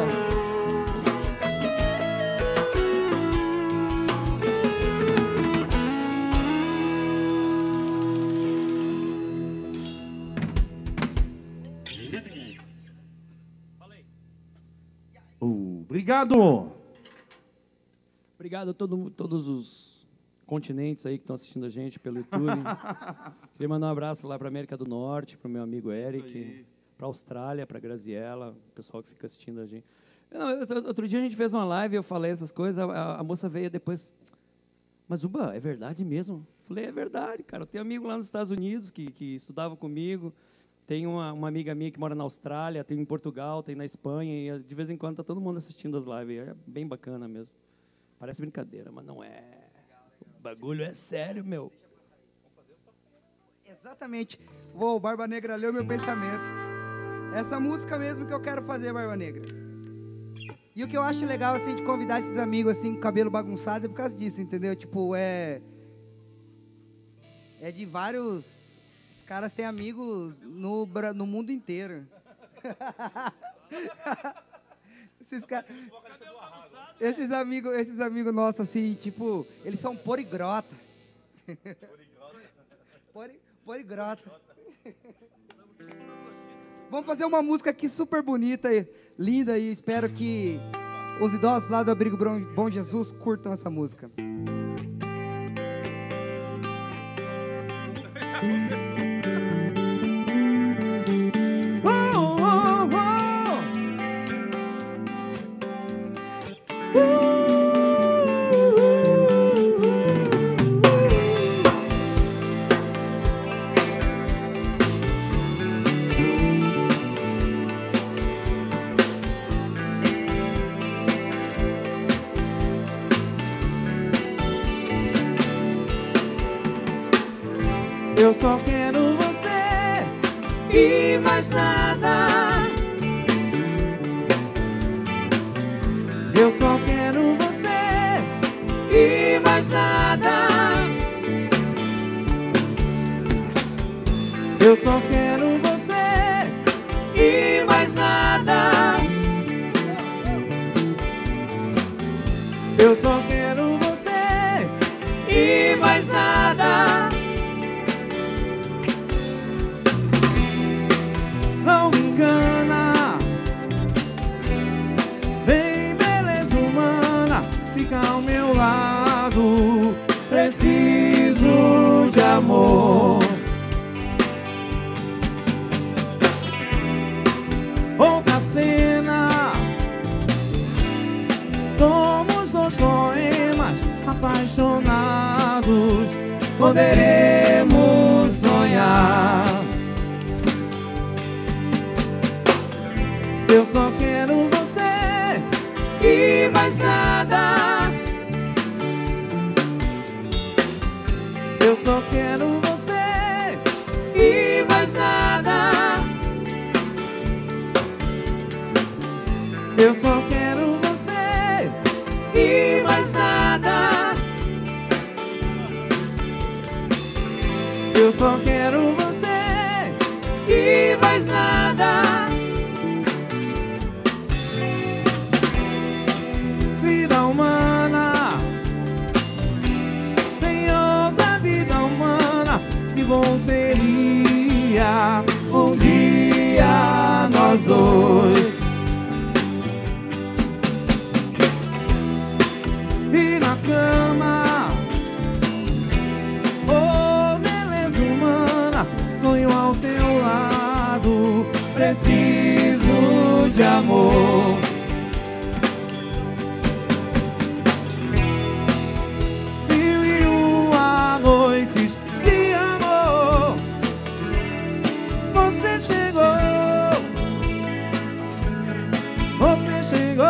Obrigado. Obrigado a todo, todos os continentes aí que estão assistindo a gente pelo YouTube. Queria mandar um abraço lá para a América do Norte, para o meu amigo Eric, para a Austrália, para a Graziella, o pessoal que fica assistindo a gente. Não, outro dia a gente fez uma live, eu falei essas coisas, a, a moça veio depois, mas Uba, é verdade mesmo? Falei, é verdade, cara. Eu tenho amigo lá nos Estados Unidos que, que estudava comigo. Tem uma, uma amiga minha que mora na Austrália, tem em Portugal, tem na Espanha, e de vez em quando está todo mundo assistindo as lives. É bem bacana mesmo. Parece brincadeira, mas não é. O bagulho é sério, meu. Exatamente. Vou, Barba Negra leu meu pensamento. Essa música mesmo que eu quero fazer, Barba Negra. E o que eu acho legal, assim, de convidar esses amigos, assim, com cabelo bagunçado, é por causa disso, entendeu? Tipo, é... É de vários... Os caras têm amigos no, no mundo inteiro. Esses caras... Esses amigos, esses amigos nossos, assim, tipo, eles são porigrota. Pori, porigrota. Vamos fazer uma música aqui super bonita e linda, e espero que os idosos lá do Abrigo Bom Jesus curtam essa música. e mais nada. Eu só quero você E mais nada. Eu só quero você E mais nada. Eu só quero você E mais nada. Não me engana, vem beleza humana, fica ao meu lado. Preciso de amor. Outra cena, somos dois poemas apaixonados. Poderemos sonhar. Eu só quero você E mais nada. Eu só quero você E mais nada. Eu só quero você E mais nada. Eu só quero você E mais nada. Vida humana, tem outra vida humana. Que bom seria um dia nós dois. E na cama, oh beleza humana, sonho ao teu lado. Preciso de amor. Mil e uma noites de amor. Você chegou, você chegou.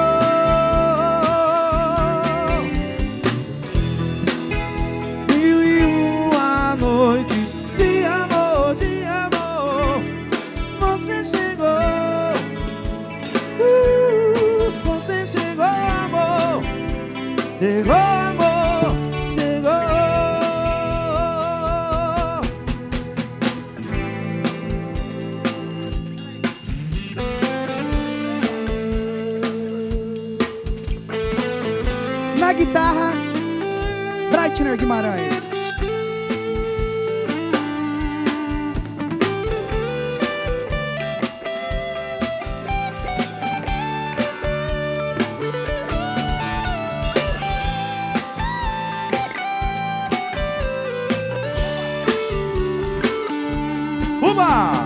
Mil e uma noites de amor, de amor. Você chegou, uh, você chegou, amor. Chegou, amor, chegou. Na guitarra, Breitner Guimarães. Uba!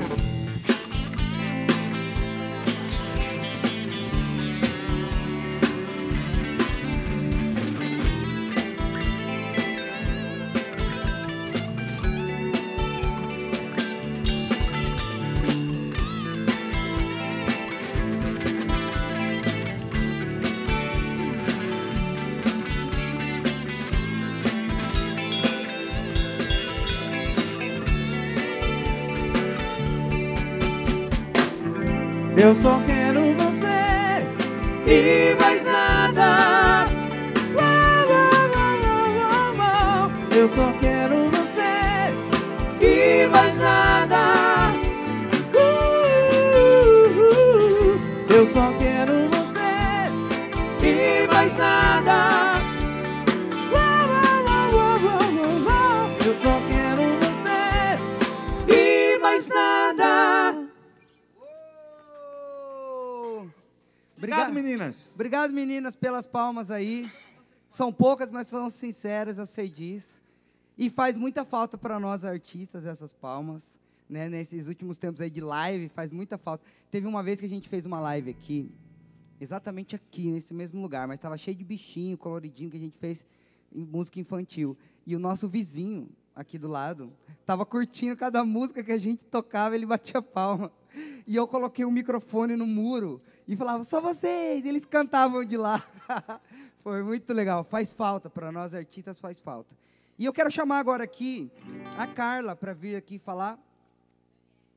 Eu só quero você E mais nada. Eu só quero você E mais nada. Eu só quero você E mais nada. Eu só quero você E mais nada. Obrigado, meninas. Obrigado, meninas, pelas palmas aí. São poucas, mas são sinceras, eu sei disso. E faz muita falta para nós artistas essas palmas, né? Nesses últimos tempos aí de live, faz muita falta. Teve uma vez que a gente fez uma live aqui, exatamente aqui, nesse mesmo lugar, mas estava cheio de bichinho, coloridinho, que a gente fez em música infantil. E o nosso vizinho, aqui do lado, estava curtindo cada música que a gente tocava, ele batia palma. E eu coloquei o microfone no muro e falava, só vocês, eles cantavam de lá. Foi muito legal, faz falta, para nós artistas faz falta. E eu quero chamar agora aqui a Carla para vir aqui falar.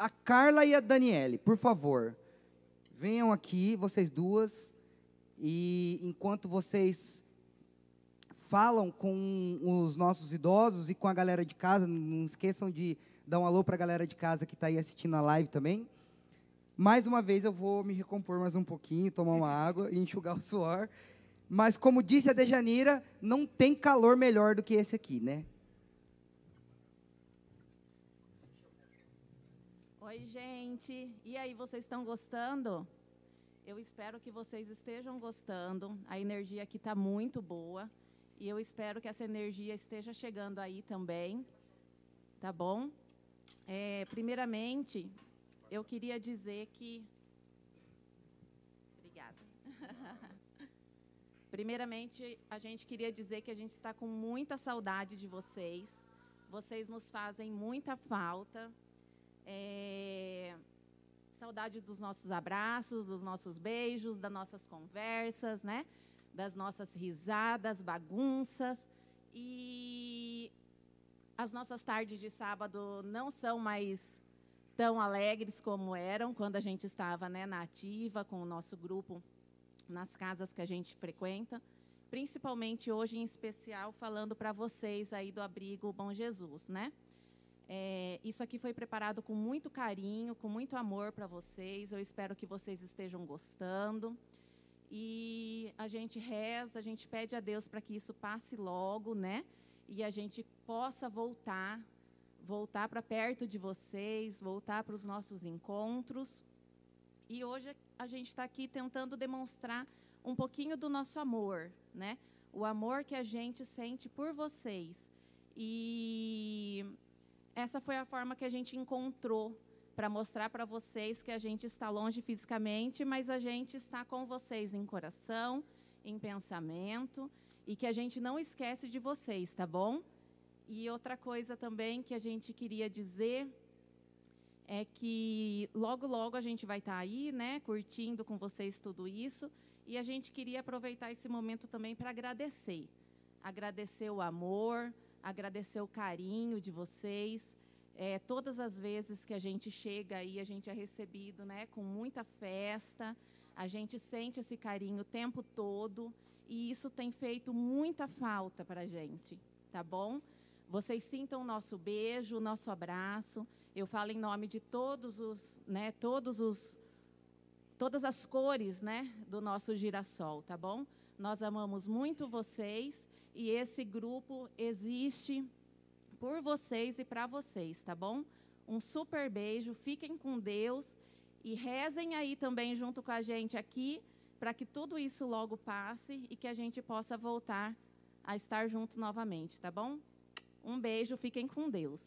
a Carla e a Daniele, por favor, venham aqui, vocês duas, e enquanto vocês falam com os nossos idosos e com a galera de casa, não esqueçam de dar um alô para a galera de casa que está aí assistindo a live também. Mais uma vez eu vou me recompor mais um pouquinho, tomar uma água e enxugar o suor. Mas como disse a Dejanira, não tem calor melhor do que esse aqui, né? Oi, gente. E aí, vocês estão gostando? Eu espero que vocês estejam gostando. A energia aqui está muito boa. E eu espero que essa energia esteja chegando aí também. Tá bom? É, primeiramente, eu queria dizer que... Obrigada. Primeiramente, a gente queria dizer que a gente está com muita saudade de vocês. Vocês nos fazem muita falta. É... Saudade dos nossos abraços, dos nossos beijos, das nossas conversas, né? Das nossas risadas, bagunças. E as nossas tardes de sábado não são mais tão alegres como eram quando a gente estava, né, na ativa, com o nosso grupo, nas casas que a gente frequenta. Principalmente hoje, em especial, falando para vocês aí do Abrigo Bom Jesus, né? É, isso aqui foi preparado com muito carinho, com muito amor para vocês. Eu espero que vocês estejam gostando. E a gente reza, a gente pede a Deus para que isso passe logo, né? E a gente possa voltar, voltar para perto de vocês, voltar para os nossos encontros. E hoje a gente está aqui tentando demonstrar um pouquinho do nosso amor, né? O amor que a gente sente por vocês. E essa foi a forma que a gente encontrou para mostrar para vocês que a gente está longe fisicamente, mas a gente está com vocês em coração, em pensamento, e que a gente não esquece de vocês, tá bom? E outra coisa também que a gente queria dizer é que logo, logo a gente vai estar aí, né, curtindo com vocês tudo isso, e a gente queria aproveitar esse momento também para agradecer. Agradecer o amor, agradecer o carinho de vocês. É, todas as vezes que a gente chega aí, a gente é recebido, né, com muita festa, a gente sente esse carinho o tempo todo, e isso tem feito muita falta para a gente, tá bom? Vocês sintam o nosso beijo, o nosso abraço. Eu falo em nome de todos os, né, todos os, todas as cores, né, do nosso girassol, tá bom? Nós amamos muito vocês, e esse grupo existe por vocês e para vocês, tá bom? Um super beijo, fiquem com Deus e rezem aí também junto com a gente aqui, para que tudo isso logo passe e que a gente possa voltar a estar juntos novamente, tá bom? Um beijo, fiquem com Deus.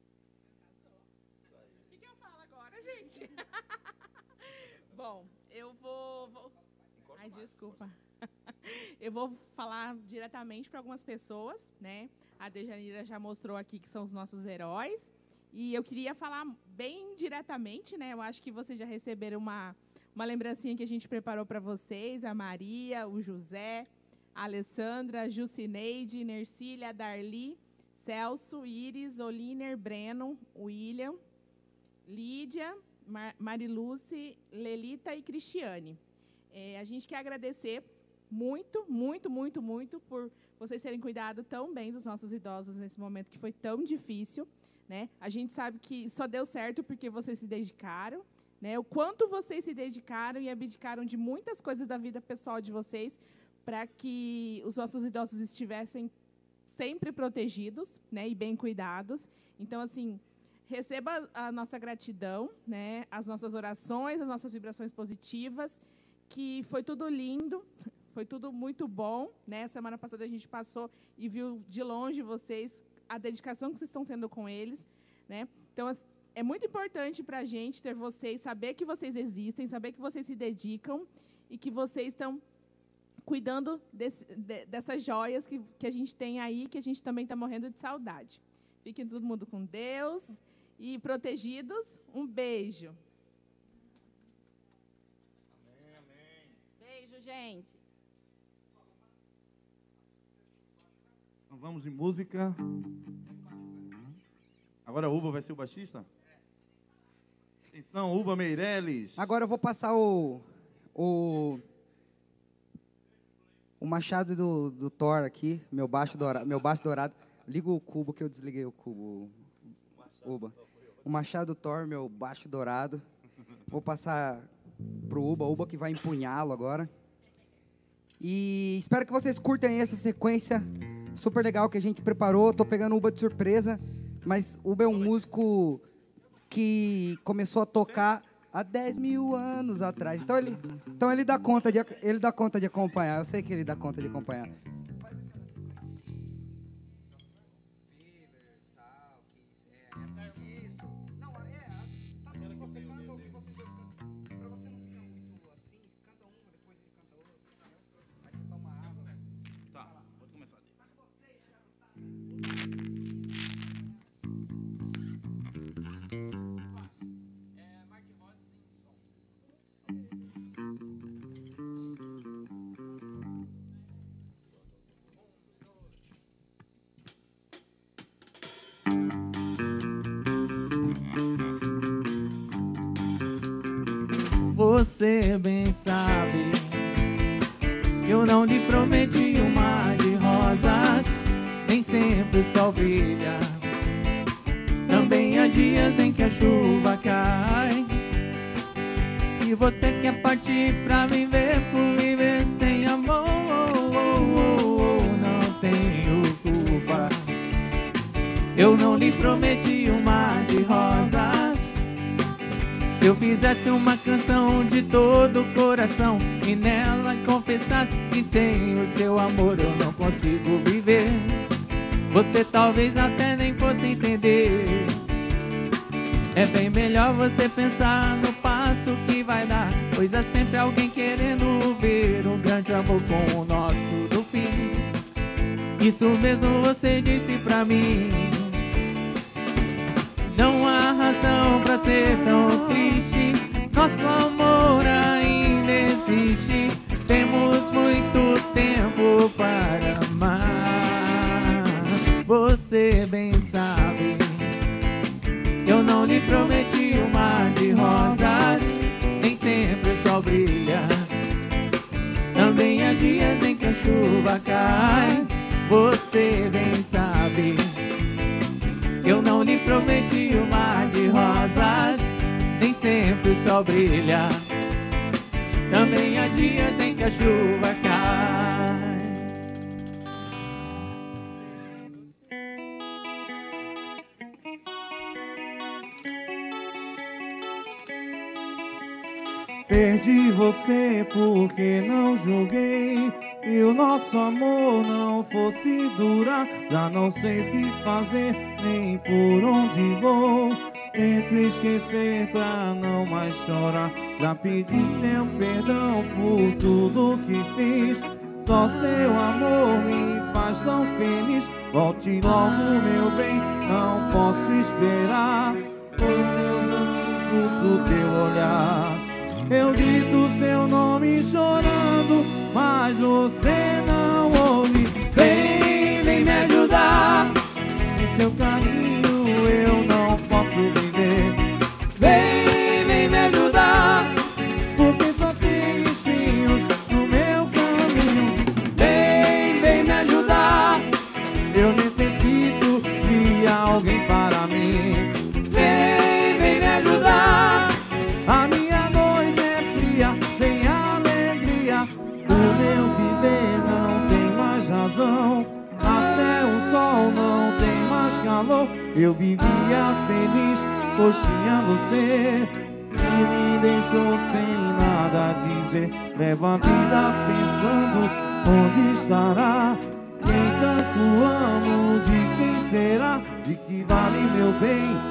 O que, que eu falo agora, gente? Bom, eu vou... vou... Ai, desculpa. Eu vou falar diretamente para algumas pessoas, né? A Dejanira já mostrou aqui que são os nossos heróis. E eu queria falar bem diretamente, né? Eu acho que vocês já receberam uma, uma lembrancinha que a gente preparou para vocês. A Maria, o José, a Alessandra, a Jucineide, Nercília, a Darli, Celso, Iris, Oliner, Breno, William, Lídia, Mar Mariluce, Lelita e Cristiane. É, a gente quer agradecer muito, muito, muito, muito por vocês terem cuidado tão bem dos nossos idosos nesse momento que foi tão difícil, né? A gente sabe que só deu certo porque vocês se dedicaram, né? O quanto vocês se dedicaram e abdicaram de muitas coisas da vida pessoal de vocês para que os nossos idosos estivessem sempre protegidos, né? E bem cuidados. Então, assim, receba a nossa gratidão, né? As nossas orações, as nossas vibrações positivas, que foi tudo lindo. Foi tudo muito bom, né? Semana passada a gente passou e viu de longe vocês, a dedicação que vocês estão tendo com eles, né? Então, é muito importante para a gente ter vocês, saber que vocês existem, saber que vocês se dedicam e que vocês estão cuidando desse, de, dessas joias que, que a gente tem aí, que a gente também está morrendo de saudade. Fiquem todo mundo com Deus e protegidos. Um beijo. Amém, amém. Beijo, gente. Então vamos em música. Agora a Uba vai ser o baixista? Atenção, Uba Meirelles. Agora eu vou passar o... O, o machado do, do Thor aqui, meu baixo dourado. Meu baixo dourado. Liga o cubo que eu desliguei o cubo, Uba. O machado do Thor, meu baixo dourado. Vou passar pro Uba, Uba que vai empunhá-lo agora. E espero que vocês curtem essa sequência super legal que a gente preparou. Tô pegando o Uba de surpresa, mas o Uba é um músico que começou a tocar há dez mil anos atrás. Então ele, então ele dá conta de, ele dá conta de acompanhar. Eu sei que ele dá conta de acompanhar. Você bem sabe, eu não lhe prometi um mar de rosas, nem sempre o sol brilha. Também há dias em que a chuva cai. Se você quer partir pra viver por viver sem amor, não tenho culpa. Eu não lhe prometi um mar de rosas. Se eu fizesse uma canção de todo o coração e nela confessasse que sem o seu amor eu não consigo viver, você talvez até nem fosse entender. É bem melhor você pensar no passo que vai dar, pois há sempre alguém querendo ver um grande amor com o nosso no fim. Isso mesmo você disse pra mim. Não há razão pra ser tão triste, nosso amor ainda existe. Temos muito tempo para amar. Você bem sabe, eu não lhe prometi um mar de rosas, nem sempre o sol brilha. Também há dias em que a chuva cai. Você bem sabe, eu não lhe prometi um mar de rosas, nem sempre o sol brilha. Também há dias em que a chuva cai. Perdi você porque não julguei e o nosso amor não fosse durar. Já não sei o que fazer, nem por onde vou. Tento esquecer pra não mais chorar. Já pedi seu perdão por tudo que fiz. Só seu amor me faz tão feliz. Volte logo, meu bem, não posso esperar. Por Deus, eu vivo do teu olhar. Eu grito seu nome chorando, mas você não ouve. Vem, vem me ajudar. Sem seu carinho eu não posso viver. Vem, vem me ajudar. Porque só tem espinhos no meu caminho. Vem, vem me ajudar. Eu necessito de alguém para mim. Vem, vem me ajudar. A minha noite é fria, sem alegria. O meu viver não tem mais razão. Até o sol não tem mais calor. Eu vivia feliz, pois tinha você, e me deixou sem nada dizer. Levo a vida pensando onde estará. Quem tanto amo, de quem será? De que vale meu bem?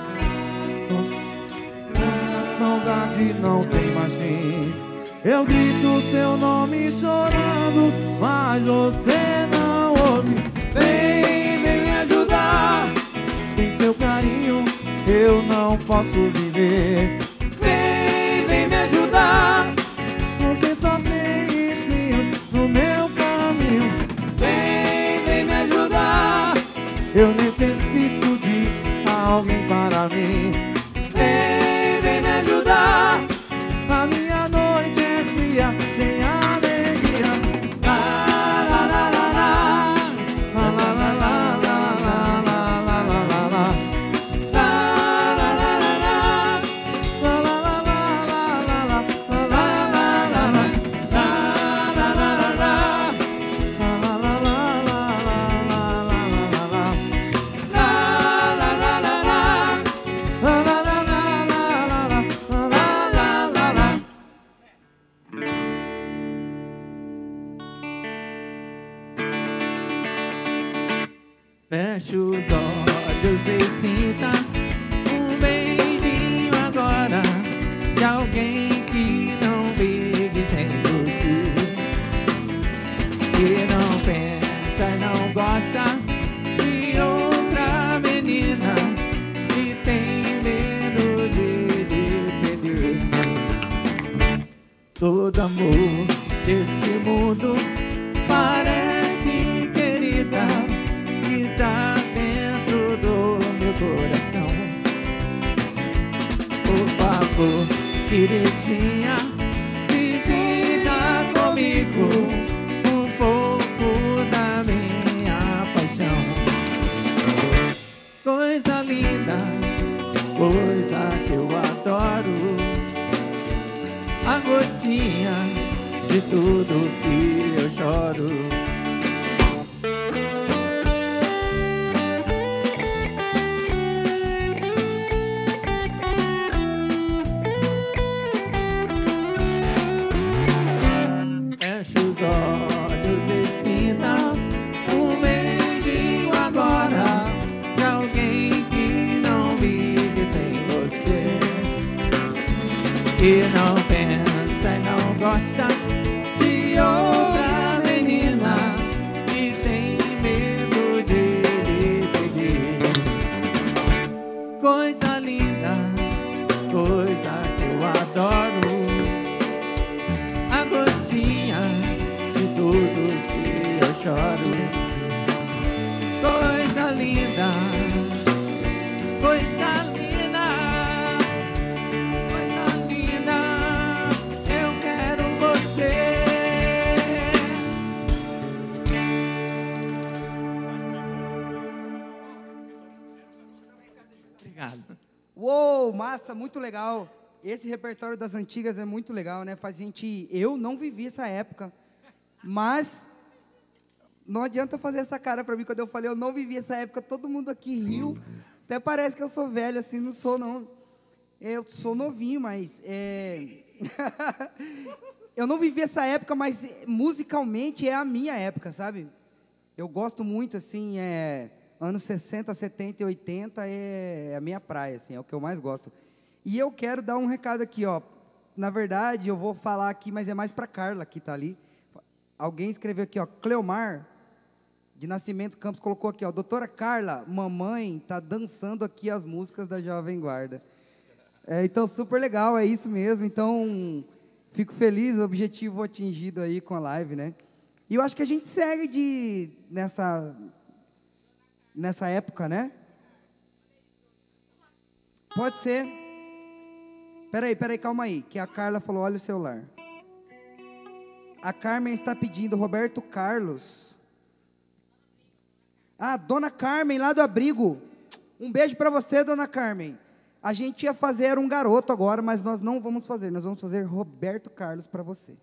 A saudade não tem mais fim. Eu grito seu nome chorando, mas você não ouve. Vem, vem me ajudar. Sem seu carinho eu não posso viver. Vem, vem me ajudar. Porque só tem espinhos no meu caminho. Vem, vem me ajudar. Eu necessito de alguém para mim. Vem, vem Feche os olhos e sinta um beijinho agora de alguém que não vive sem você, que não pensa e não gosta de outra menina, e tem medo de lhe perder. Todo amor desse mundo parece, querida, que está dentro do meu coração. Por favor, queridinha, divida comigo um pouco da minha paixão. Coisa linda, coisa que eu adoro, a gotinha de tudo que eu choro. Feche os olhos e sinta um beijinho agora de alguém que não vive sem você, que não pensa e não gosta de outra menina, e tem medo de lhe perder. Coisa linda, coisa que eu adoro, a gotinha de tudo que eu choro. Coisa linda, coisa linda, coisa linda, eu quero você. Obrigado. Uou, massa, muito legal. Esse repertório das antigas é muito legal, né? Faz gente... Eu não vivi essa época, mas não adianta fazer essa cara pra mim quando eu falei eu não vivi essa época. Todo mundo aqui riu. Até parece que eu sou velho, assim, não sou, não. Eu sou novinho, mas... É... eu não vivi essa época, mas musicalmente é a minha época, sabe? Eu gosto muito, assim, é... anos sessenta, setenta e oitenta é a minha praia, assim, é o que eu mais gosto. E eu quero dar um recado aqui, ó. Na verdade, eu vou falar aqui, mas é mais para Carla, que está ali. Alguém escreveu aqui, ó, Cleomar, de Nascimento Campos, colocou aqui, ó, doutora Carla, mamãe está dançando aqui as músicas da Jovem Guarda. É, então, super legal, é isso mesmo. Então, fico feliz, objetivo atingido aí com a live, né? E eu acho que a gente segue de, nessa, nessa época, né? Pode ser. Peraí, peraí, calma aí, que a Carla falou, olha o celular. A Carmen está pedindo, Roberto Carlos. Ah, Dona Carmen, lá do abrigo. Um beijo para você, Dona Carmen. A gente ia fazer um garoto agora, mas nós não vamos fazer, nós vamos fazer Roberto Carlos para você.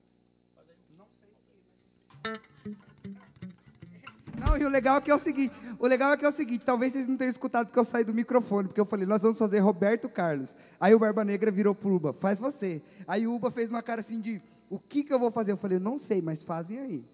Não, e o legal é que é o seguinte, o legal é que é o seguinte, talvez vocês não tenham escutado porque eu saí do microfone, porque eu falei, nós vamos fazer Roberto Carlos. Aí o Barba Negra virou pro Uba, faz você. Aí o Uba fez uma cara assim de, o que que eu vou fazer? Eu falei, não sei, mas fazem aí.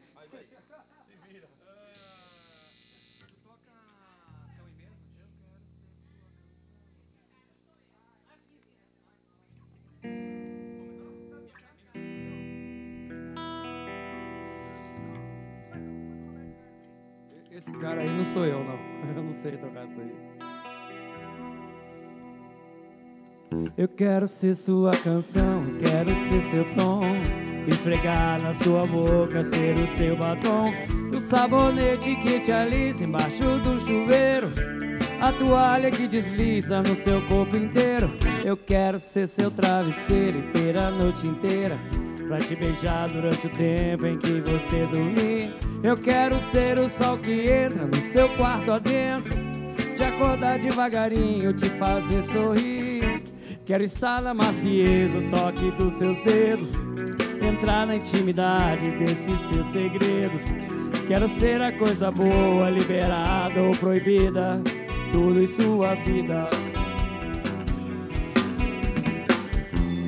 Esse cara aí não sou eu, não. Eu não sei tocar isso aí. Eu quero ser sua canção, quero ser seu tom, esfregar na sua boca, ser o seu batom, o sabonete que te alisa embaixo do chuveiro, a toalha que desliza no seu corpo inteiro. Eu quero ser seu travesseiro e ter a noite inteira pra te beijar durante o tempo em que você dormir. Eu quero ser o sol que entra no seu quarto adentro, te acordar devagarinho, te fazer sorrir. Quero estar na maciez, o toque dos seus dedos, entrar na intimidade desses seus segredos. Quero ser a coisa boa, liberada ou proibida, tudo em sua vida.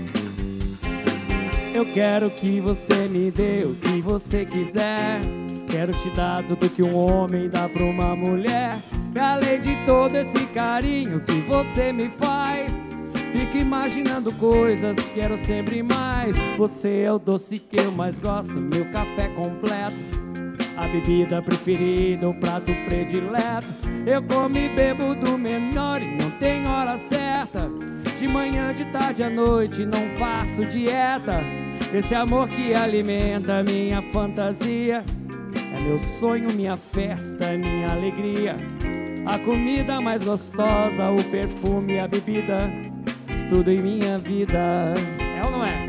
Eu quero que você me dê o que você quiser, Quero te dar tudo que um homem dá pra uma mulher. E além de todo esse carinho que você me faz, fico imaginando coisas, quero sempre mais. Você é o doce que eu mais gosto, meu café completo, a bebida preferida, o prato predileto. Eu como e bebo do menor e não tem hora certa. De manhã, de tarde, à noite, não faço dieta. Esse amor que alimenta minha fantasia é meu sonho, minha festa, minha alegria. A comida mais gostosa, o perfume, a bebida, tudo em minha vida. É ou não é?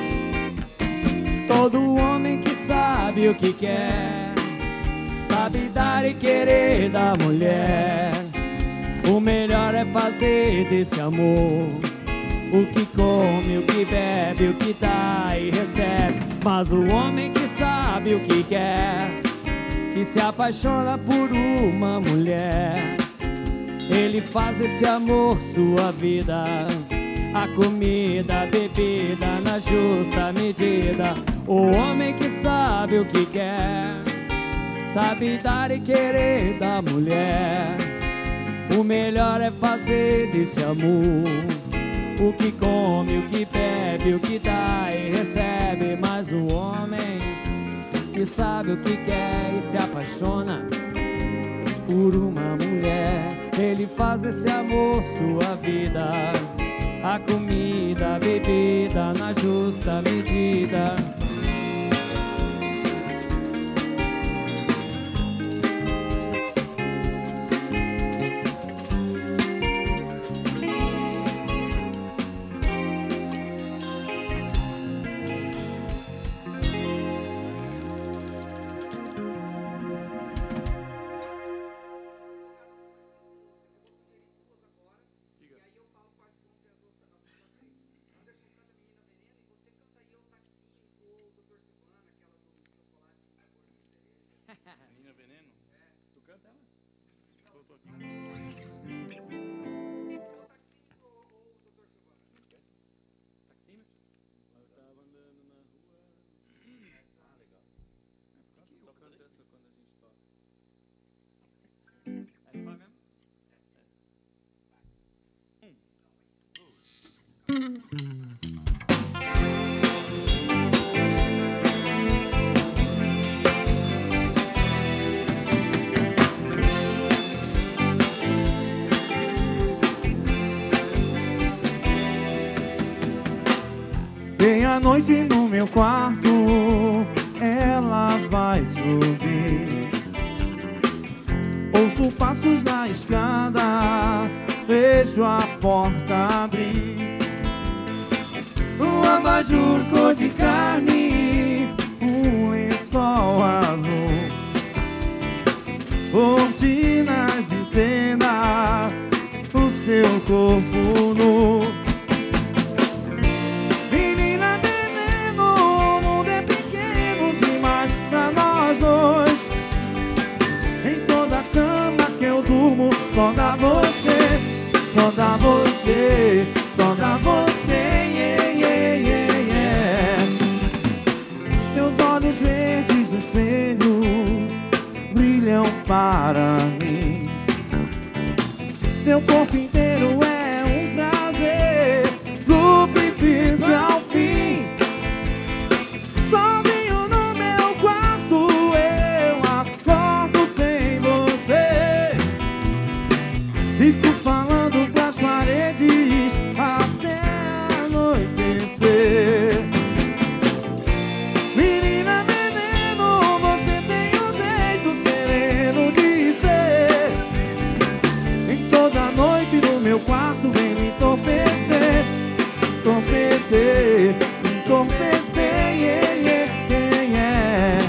Todo homem que sabe o que quer, sabe dar e querer da mulher. O melhor é fazer desse amor o que come, o que bebe, o que dá e recebe. Mas o homem que sabe o que quer, que se apaixona por uma mulher, ele faz desse amor sua vida. A comida, a bebida na justa medida. O homem que sabe o que quer, sabe dar e querer da mulher. O melhor é fazer desse amor o que come, o que bebe, o que dá e recebe. Mas o homem que sabe o que quer e se apaixona por uma mulher, ele faz desse amor sua vida. A comida, a bebida na justa medida. Menina Veneno? Tu canta ela? Eu tô aqui. Taxímetro? Eu tava andando na rua. Ah, legal. Eu canto essa quando a gente toca. É Fá mesmo? Um, dois. Meia-noite no meu quarto, ela vai subir. Ouço passos na escada, vejo a porta abrir. Um abajur cor de carne, um lençol azul, cortinas de seda, o seu corpo nu. Só dá você, só dá você, só dá você, yeah, yeah, yeah, yeah. Meus olhos verdes no espelho brilham para mim. Meu corpo inteiro é um prazer, do princípio ao fim. Sozinho no meu quarto eu acordo sem você. Fico falando pras paredes até anoitecer. Menina veneno, você tem um jeito sereno de ser. Em toda noite no meu quarto vem me entorpecer, entorpecer, entorpecer, yeah, yeah, yeah, yeah.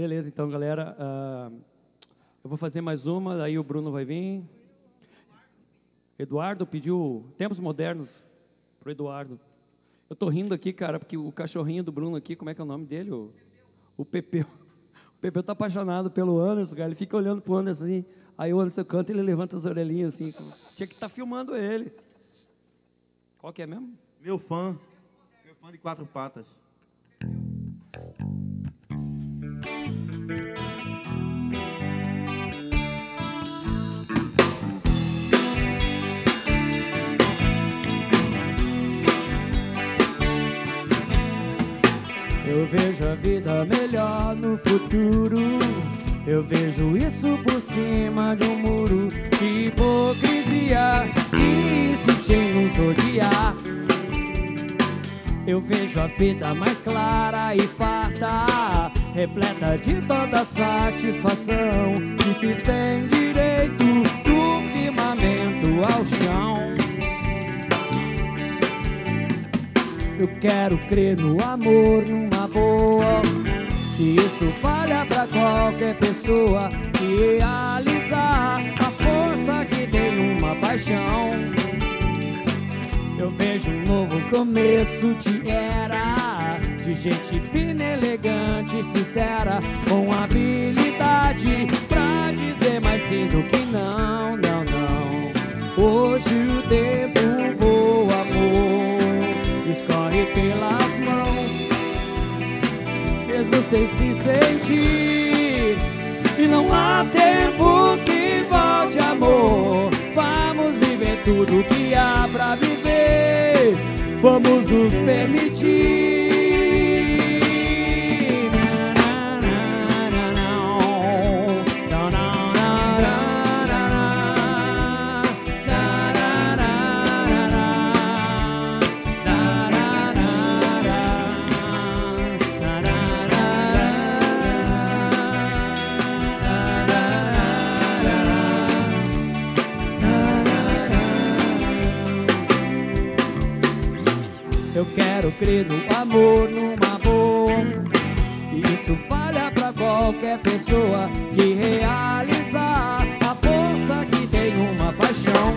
Beleza, então, galera. Uh, eu vou fazer mais uma, aí o Bruno vai vir. Eduardo pediu Tempos Modernos pro Eduardo. Eu tô rindo aqui, cara, porque o cachorrinho do Bruno aqui, como é que é o nome dele? O, o Pepeu. O Pepeu tá apaixonado pelo Anderson, cara. Ele fica olhando pro Anderson assim. Aí o Anderson canta e ele levanta as orelhinhas assim. Tinha que estar tá filmando ele. Qual que é mesmo? Meu fã. Meu fã de quatro patas. Eu vejo a vida melhor no futuro. Eu vejo isso por cima de um muro de hipocrisia que insiste em nos odiar. Eu vejo a vida mais clara e farta, repleta de toda satisfação, que se tem direito do firmamento ao chão. Eu quero crer no amor, numa boa, que isso valha pra qualquer pessoa, que realizar a força que tem uma paixão. Eu vejo um novo começo de era, de gente fina, elegante, sincera, com habilidade pra dizer mais sim do que não, não, não. Hoje o tempo voa, amor, escorre pelas mãos, mesmo sem se sentir, e não há tempo que volte, amor. Vamos viver tudo que há pra viver, vamos nos permitir. Eu quero crer no amor, numa boa, isso valha pra qualquer pessoa, que realizar a força que tem uma paixão.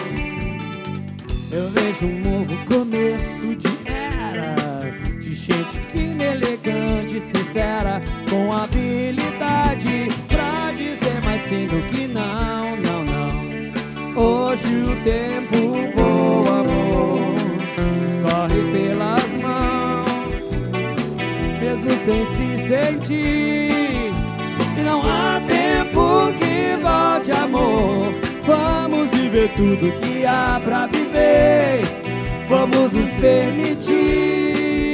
Eu vejo um novo começo de era, de gente fina, elegante, sincera, com habilidade pra dizer mais sim do que não, não, não. Hoje o tempo voa, amor, corre pelas mãos, mesmo sem se sentir, e não há tempo que volte, amor. Vamos viver tudo que há pra viver, vamos nos permitir.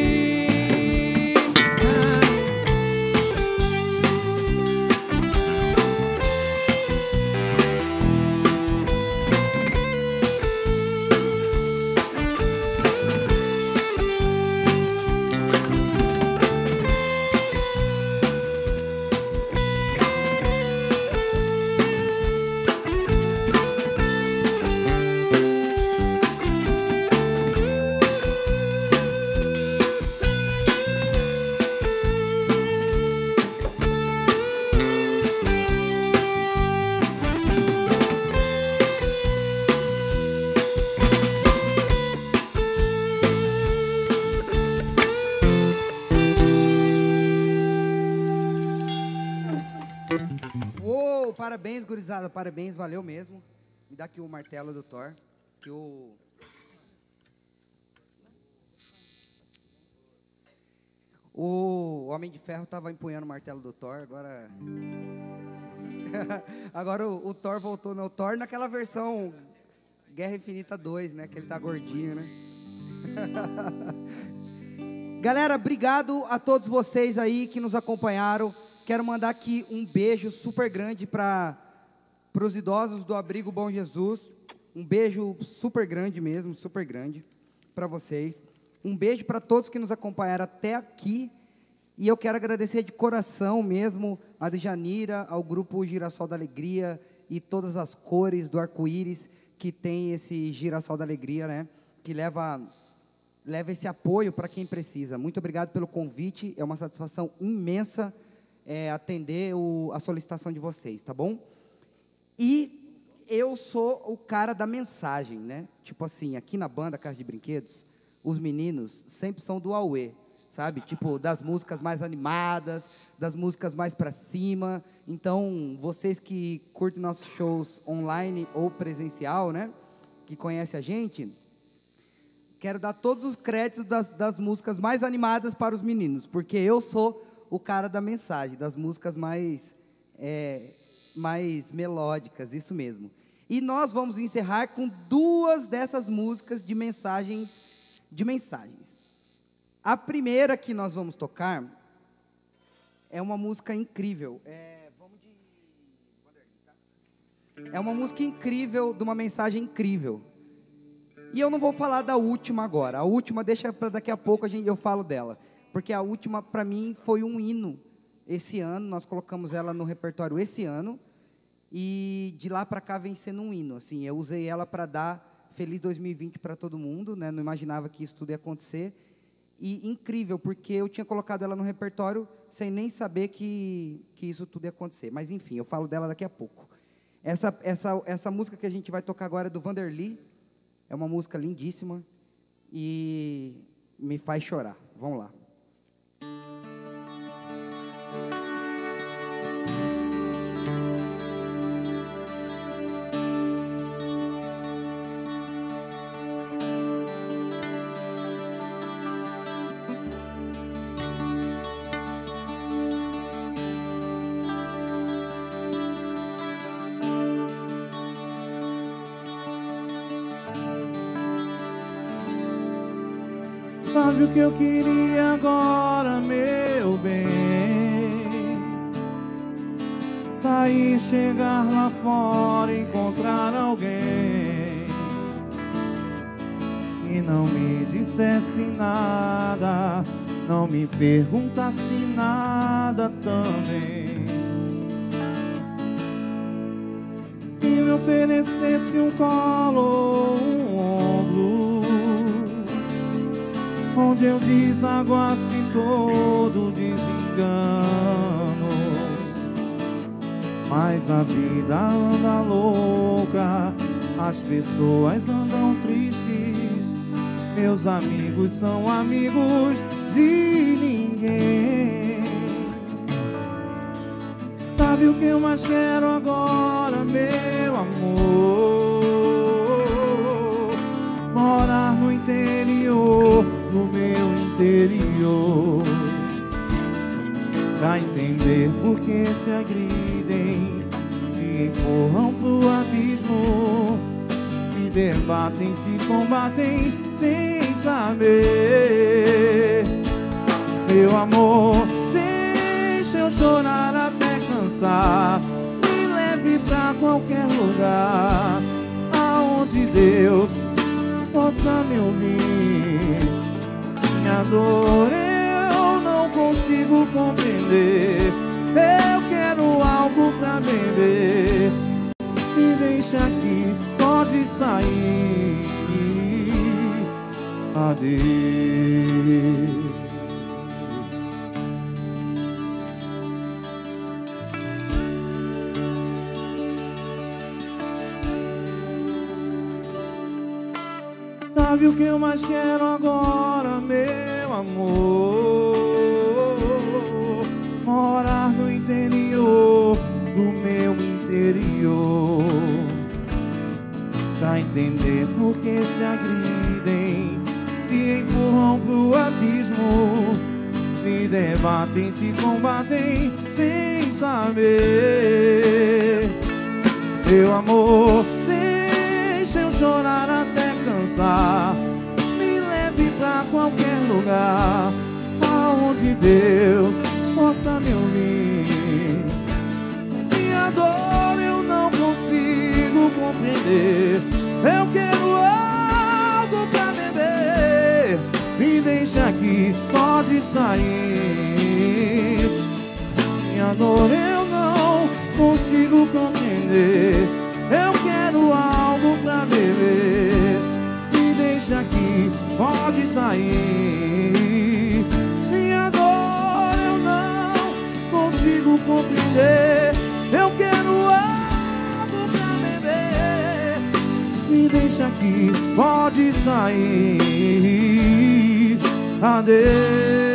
Parabéns, gurizada, parabéns, valeu mesmo. Me dá aqui o martelo do Thor, que o... O Homem de Ferro estava empunhando o martelo do Thor, agora... agora o, o Thor voltou, não, o Thor naquela versão Guerra Infinita dois, né, que ele tá gordinho, né? Galera, obrigado a todos vocês aí que nos acompanharam. Quero mandar aqui um beijo super grande para os idosos do Abrigo Bom Jesus. Um beijo super grande mesmo, super grande para vocês. Um beijo para todos que nos acompanharam até aqui. E eu quero agradecer de coração mesmo a Dejanira, ao grupo Girassol da Alegria e todas as cores do arco-íris que tem esse Girassol da Alegria, né? Que leva, leva esse apoio para quem precisa. Muito obrigado pelo convite, é uma satisfação imensa é, atender o, a solicitação de vocês, tá bom? E eu sou o cara da mensagem, né? Tipo assim, aqui na banda Casa de Brinquedos, os meninos sempre são do auê, sabe? Tipo, das músicas mais animadas, das músicas mais pra cima. Então, vocês que curtem nossos shows online ou presencial, né? Que conhecem a gente, quero dar todos os créditos das, das músicas mais animadas para os meninos, porque eu sou o cara da mensagem, das músicas mais... É, mais melódicas, isso mesmo. E nós vamos encerrar com duas dessas músicas de mensagens, de mensagens. A primeira que nós vamos tocar é uma música incrível. É, vamos de... é uma música incrível, de uma mensagem incrível. E eu não vou falar da última agora. A última deixa para daqui a pouco a gente, eu falo dela. Porque a última, para mim, foi um hino esse ano. Nós colocamos ela no repertório esse ano. E de lá para cá vem sendo um hino, assim, eu usei ela para dar feliz dois mil e vinte para todo mundo, né? Não imaginava que isso tudo ia acontecer, e incrível, porque eu tinha colocado ela no repertório sem nem saber que, que isso tudo ia acontecer, mas enfim, eu falo dela daqui a pouco. Essa, essa, essa música que a gente vai tocar agora é do Vanderly, é uma música lindíssima, e me faz chorar, vamos lá. Sabe o que eu queria agora, meu bem? Sair, chegar lá fora, encontrar alguém que não me dissesse nada, não me perguntasse nada também, e me oferecesse um colo, um ombro, onde eu desaguasse todo desengano. Mas a vida anda louca, as pessoas andam tristes, meus amigos são amigos de ninguém. Sabe o que eu mais quero agora, meu amor? Morar no interior, no meu interior, pra entender por que se agridem, se empurram pro abismo, se debatem, se combatem sem saber. Meu amor, deixa eu chorar até cansar, me leve pra qualquer lugar, aonde Deus possa me ouvir. Minha dor eu não consigo compreender, eu quero algo pra beber, me deixa aqui, pode sair, adeus. Sabe o que eu mais quero agora, meu amor? Morar no interior do meu interior, pra entender por que se agridem, se empurram pro abismo, se debatem, se combatem sem saber. Meu amor, deixa eu chorar até cansar, me leve pra qualquer lugar, aonde Deus possa me ouvir. Minha dor eu não consigo compreender, eu quero algo pra beber, me deixa aqui, pode sair. Minha dor eu não consigo compreender, eu quero algo pra beber, me deixa aqui, pode sair. Minha dor eu não consigo compreender. Eu quero água pra beber. Me deixa aqui, pode sair. Adeus.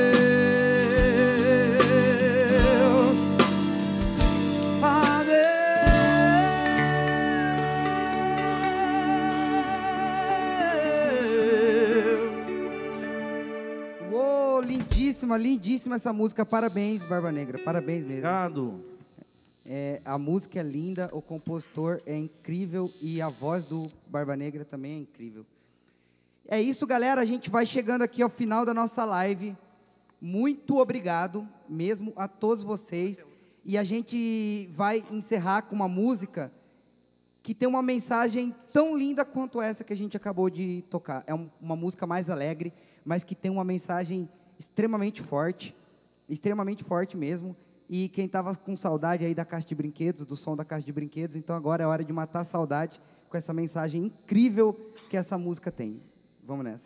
Lindíssima, lindíssima essa música. Parabéns, Barba Negra. Parabéns mesmo. Obrigado. É, a música é linda, o compositor é incrível e a voz do Barba Negra também é incrível. É isso, galera. A gente vai chegando aqui ao final da nossa live. Muito obrigado mesmo a todos vocês. E a gente vai encerrar com uma música que tem uma mensagem tão linda quanto essa que a gente acabou de tocar. É um, uma música mais alegre, mas que tem uma mensagem extremamente forte, extremamente forte mesmo. E quem estava com saudade aí da Caixa de Brinquedos, do som da Caixa de Brinquedos, então agora é hora de matar a saudade com essa mensagem incrível que essa música tem. Vamos nessa.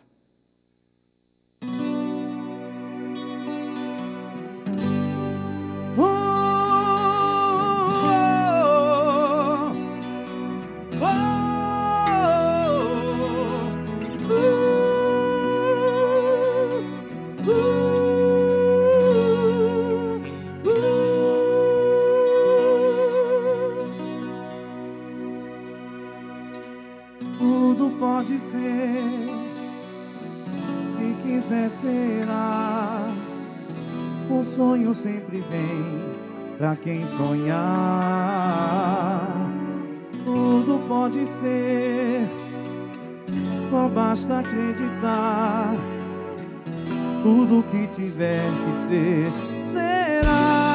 Pode ser, se quiser será. O sonho sempre vem pra quem sonhar. Tudo pode ser, só basta acreditar. Tudo que tiver que ser, será.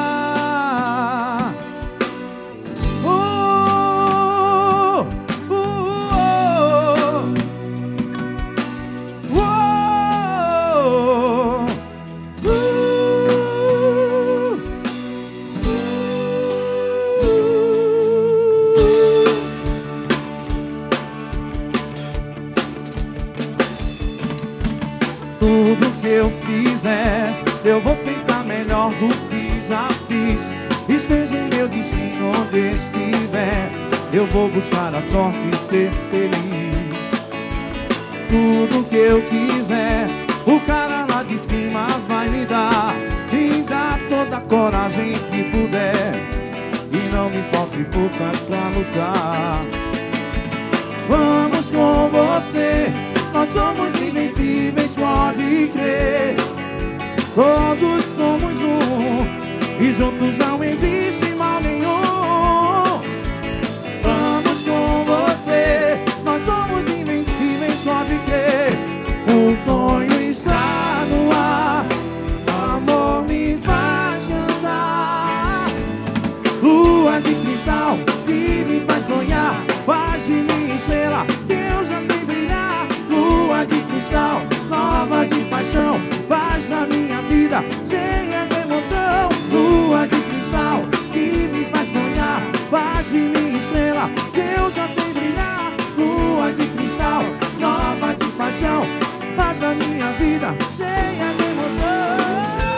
Eu vou tentar melhor do que já fiz. Esteja em meu destino onde estiver, eu vou buscar a sorte e ser feliz. Tudo que eu quiser, o cara lá de cima vai me dar. Me dá toda a coragem que puder, e não me falte forças pra lutar. Vamos com você, nós somos invencíveis, pode crer. Todos somos um, e juntos não existe mal nenhum. Vamos com você, nós somos invencíveis, pode crer. O sonho está no ar, amor me faz cantar. Lua de cristal que me faz sonhar, faz de mim estrela que eu já sei brilhar. Lua de cristal, nova de paixão, faz da minha vida cheia de emoção. Lua de cristal que me faz sonhar, faz de mim estrela que eu já sei brilhar. Lua de cristal, nova de paixão, faz da minha vida cheia de emoção.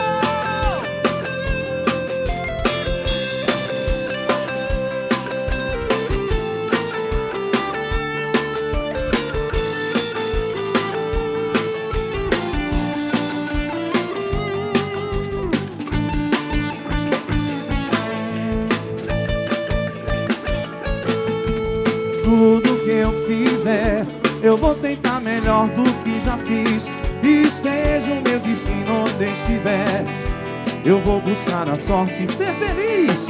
Tudo que eu fizer, eu vou tentar melhor do que já fiz. Esteja o meu destino onde estiver, eu vou buscar a sorte e ser feliz.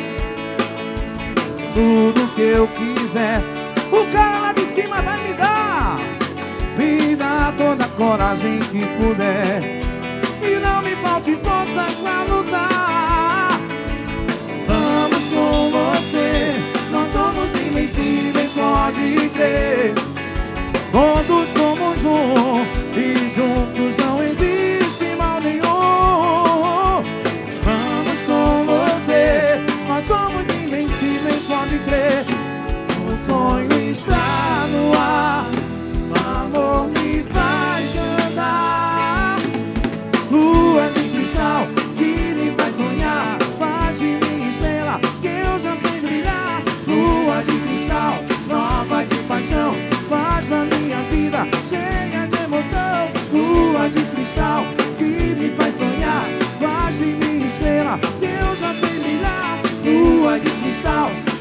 Tudo que eu quiser, o cara lá de cima vai me dar. Me dá toda a coragem que puder, e não me falte forças pra lutar. Vamos com você, nós somos invencíveis, pode crer. Todos somos um, e juntos não existe mal nenhum. Vamos com você, nós somos invencíveis, pode crer. O sonho está no ar, o amor me faz cantar. Lua de cristal que me faz sonhar,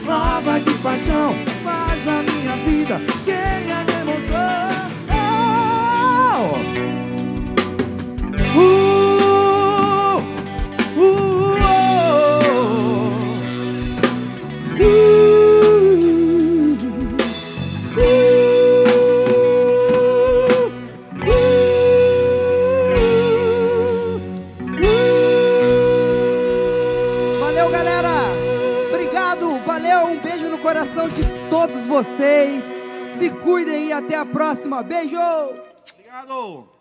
prova de paixão, faz a minha vida cheia de emoção. Oh! Uh, uh, uh, uh, Valeu, galera! Obrigado, valeu, um beijo no coração de todos vocês. Se cuidem e até a próxima. Beijo! Obrigado!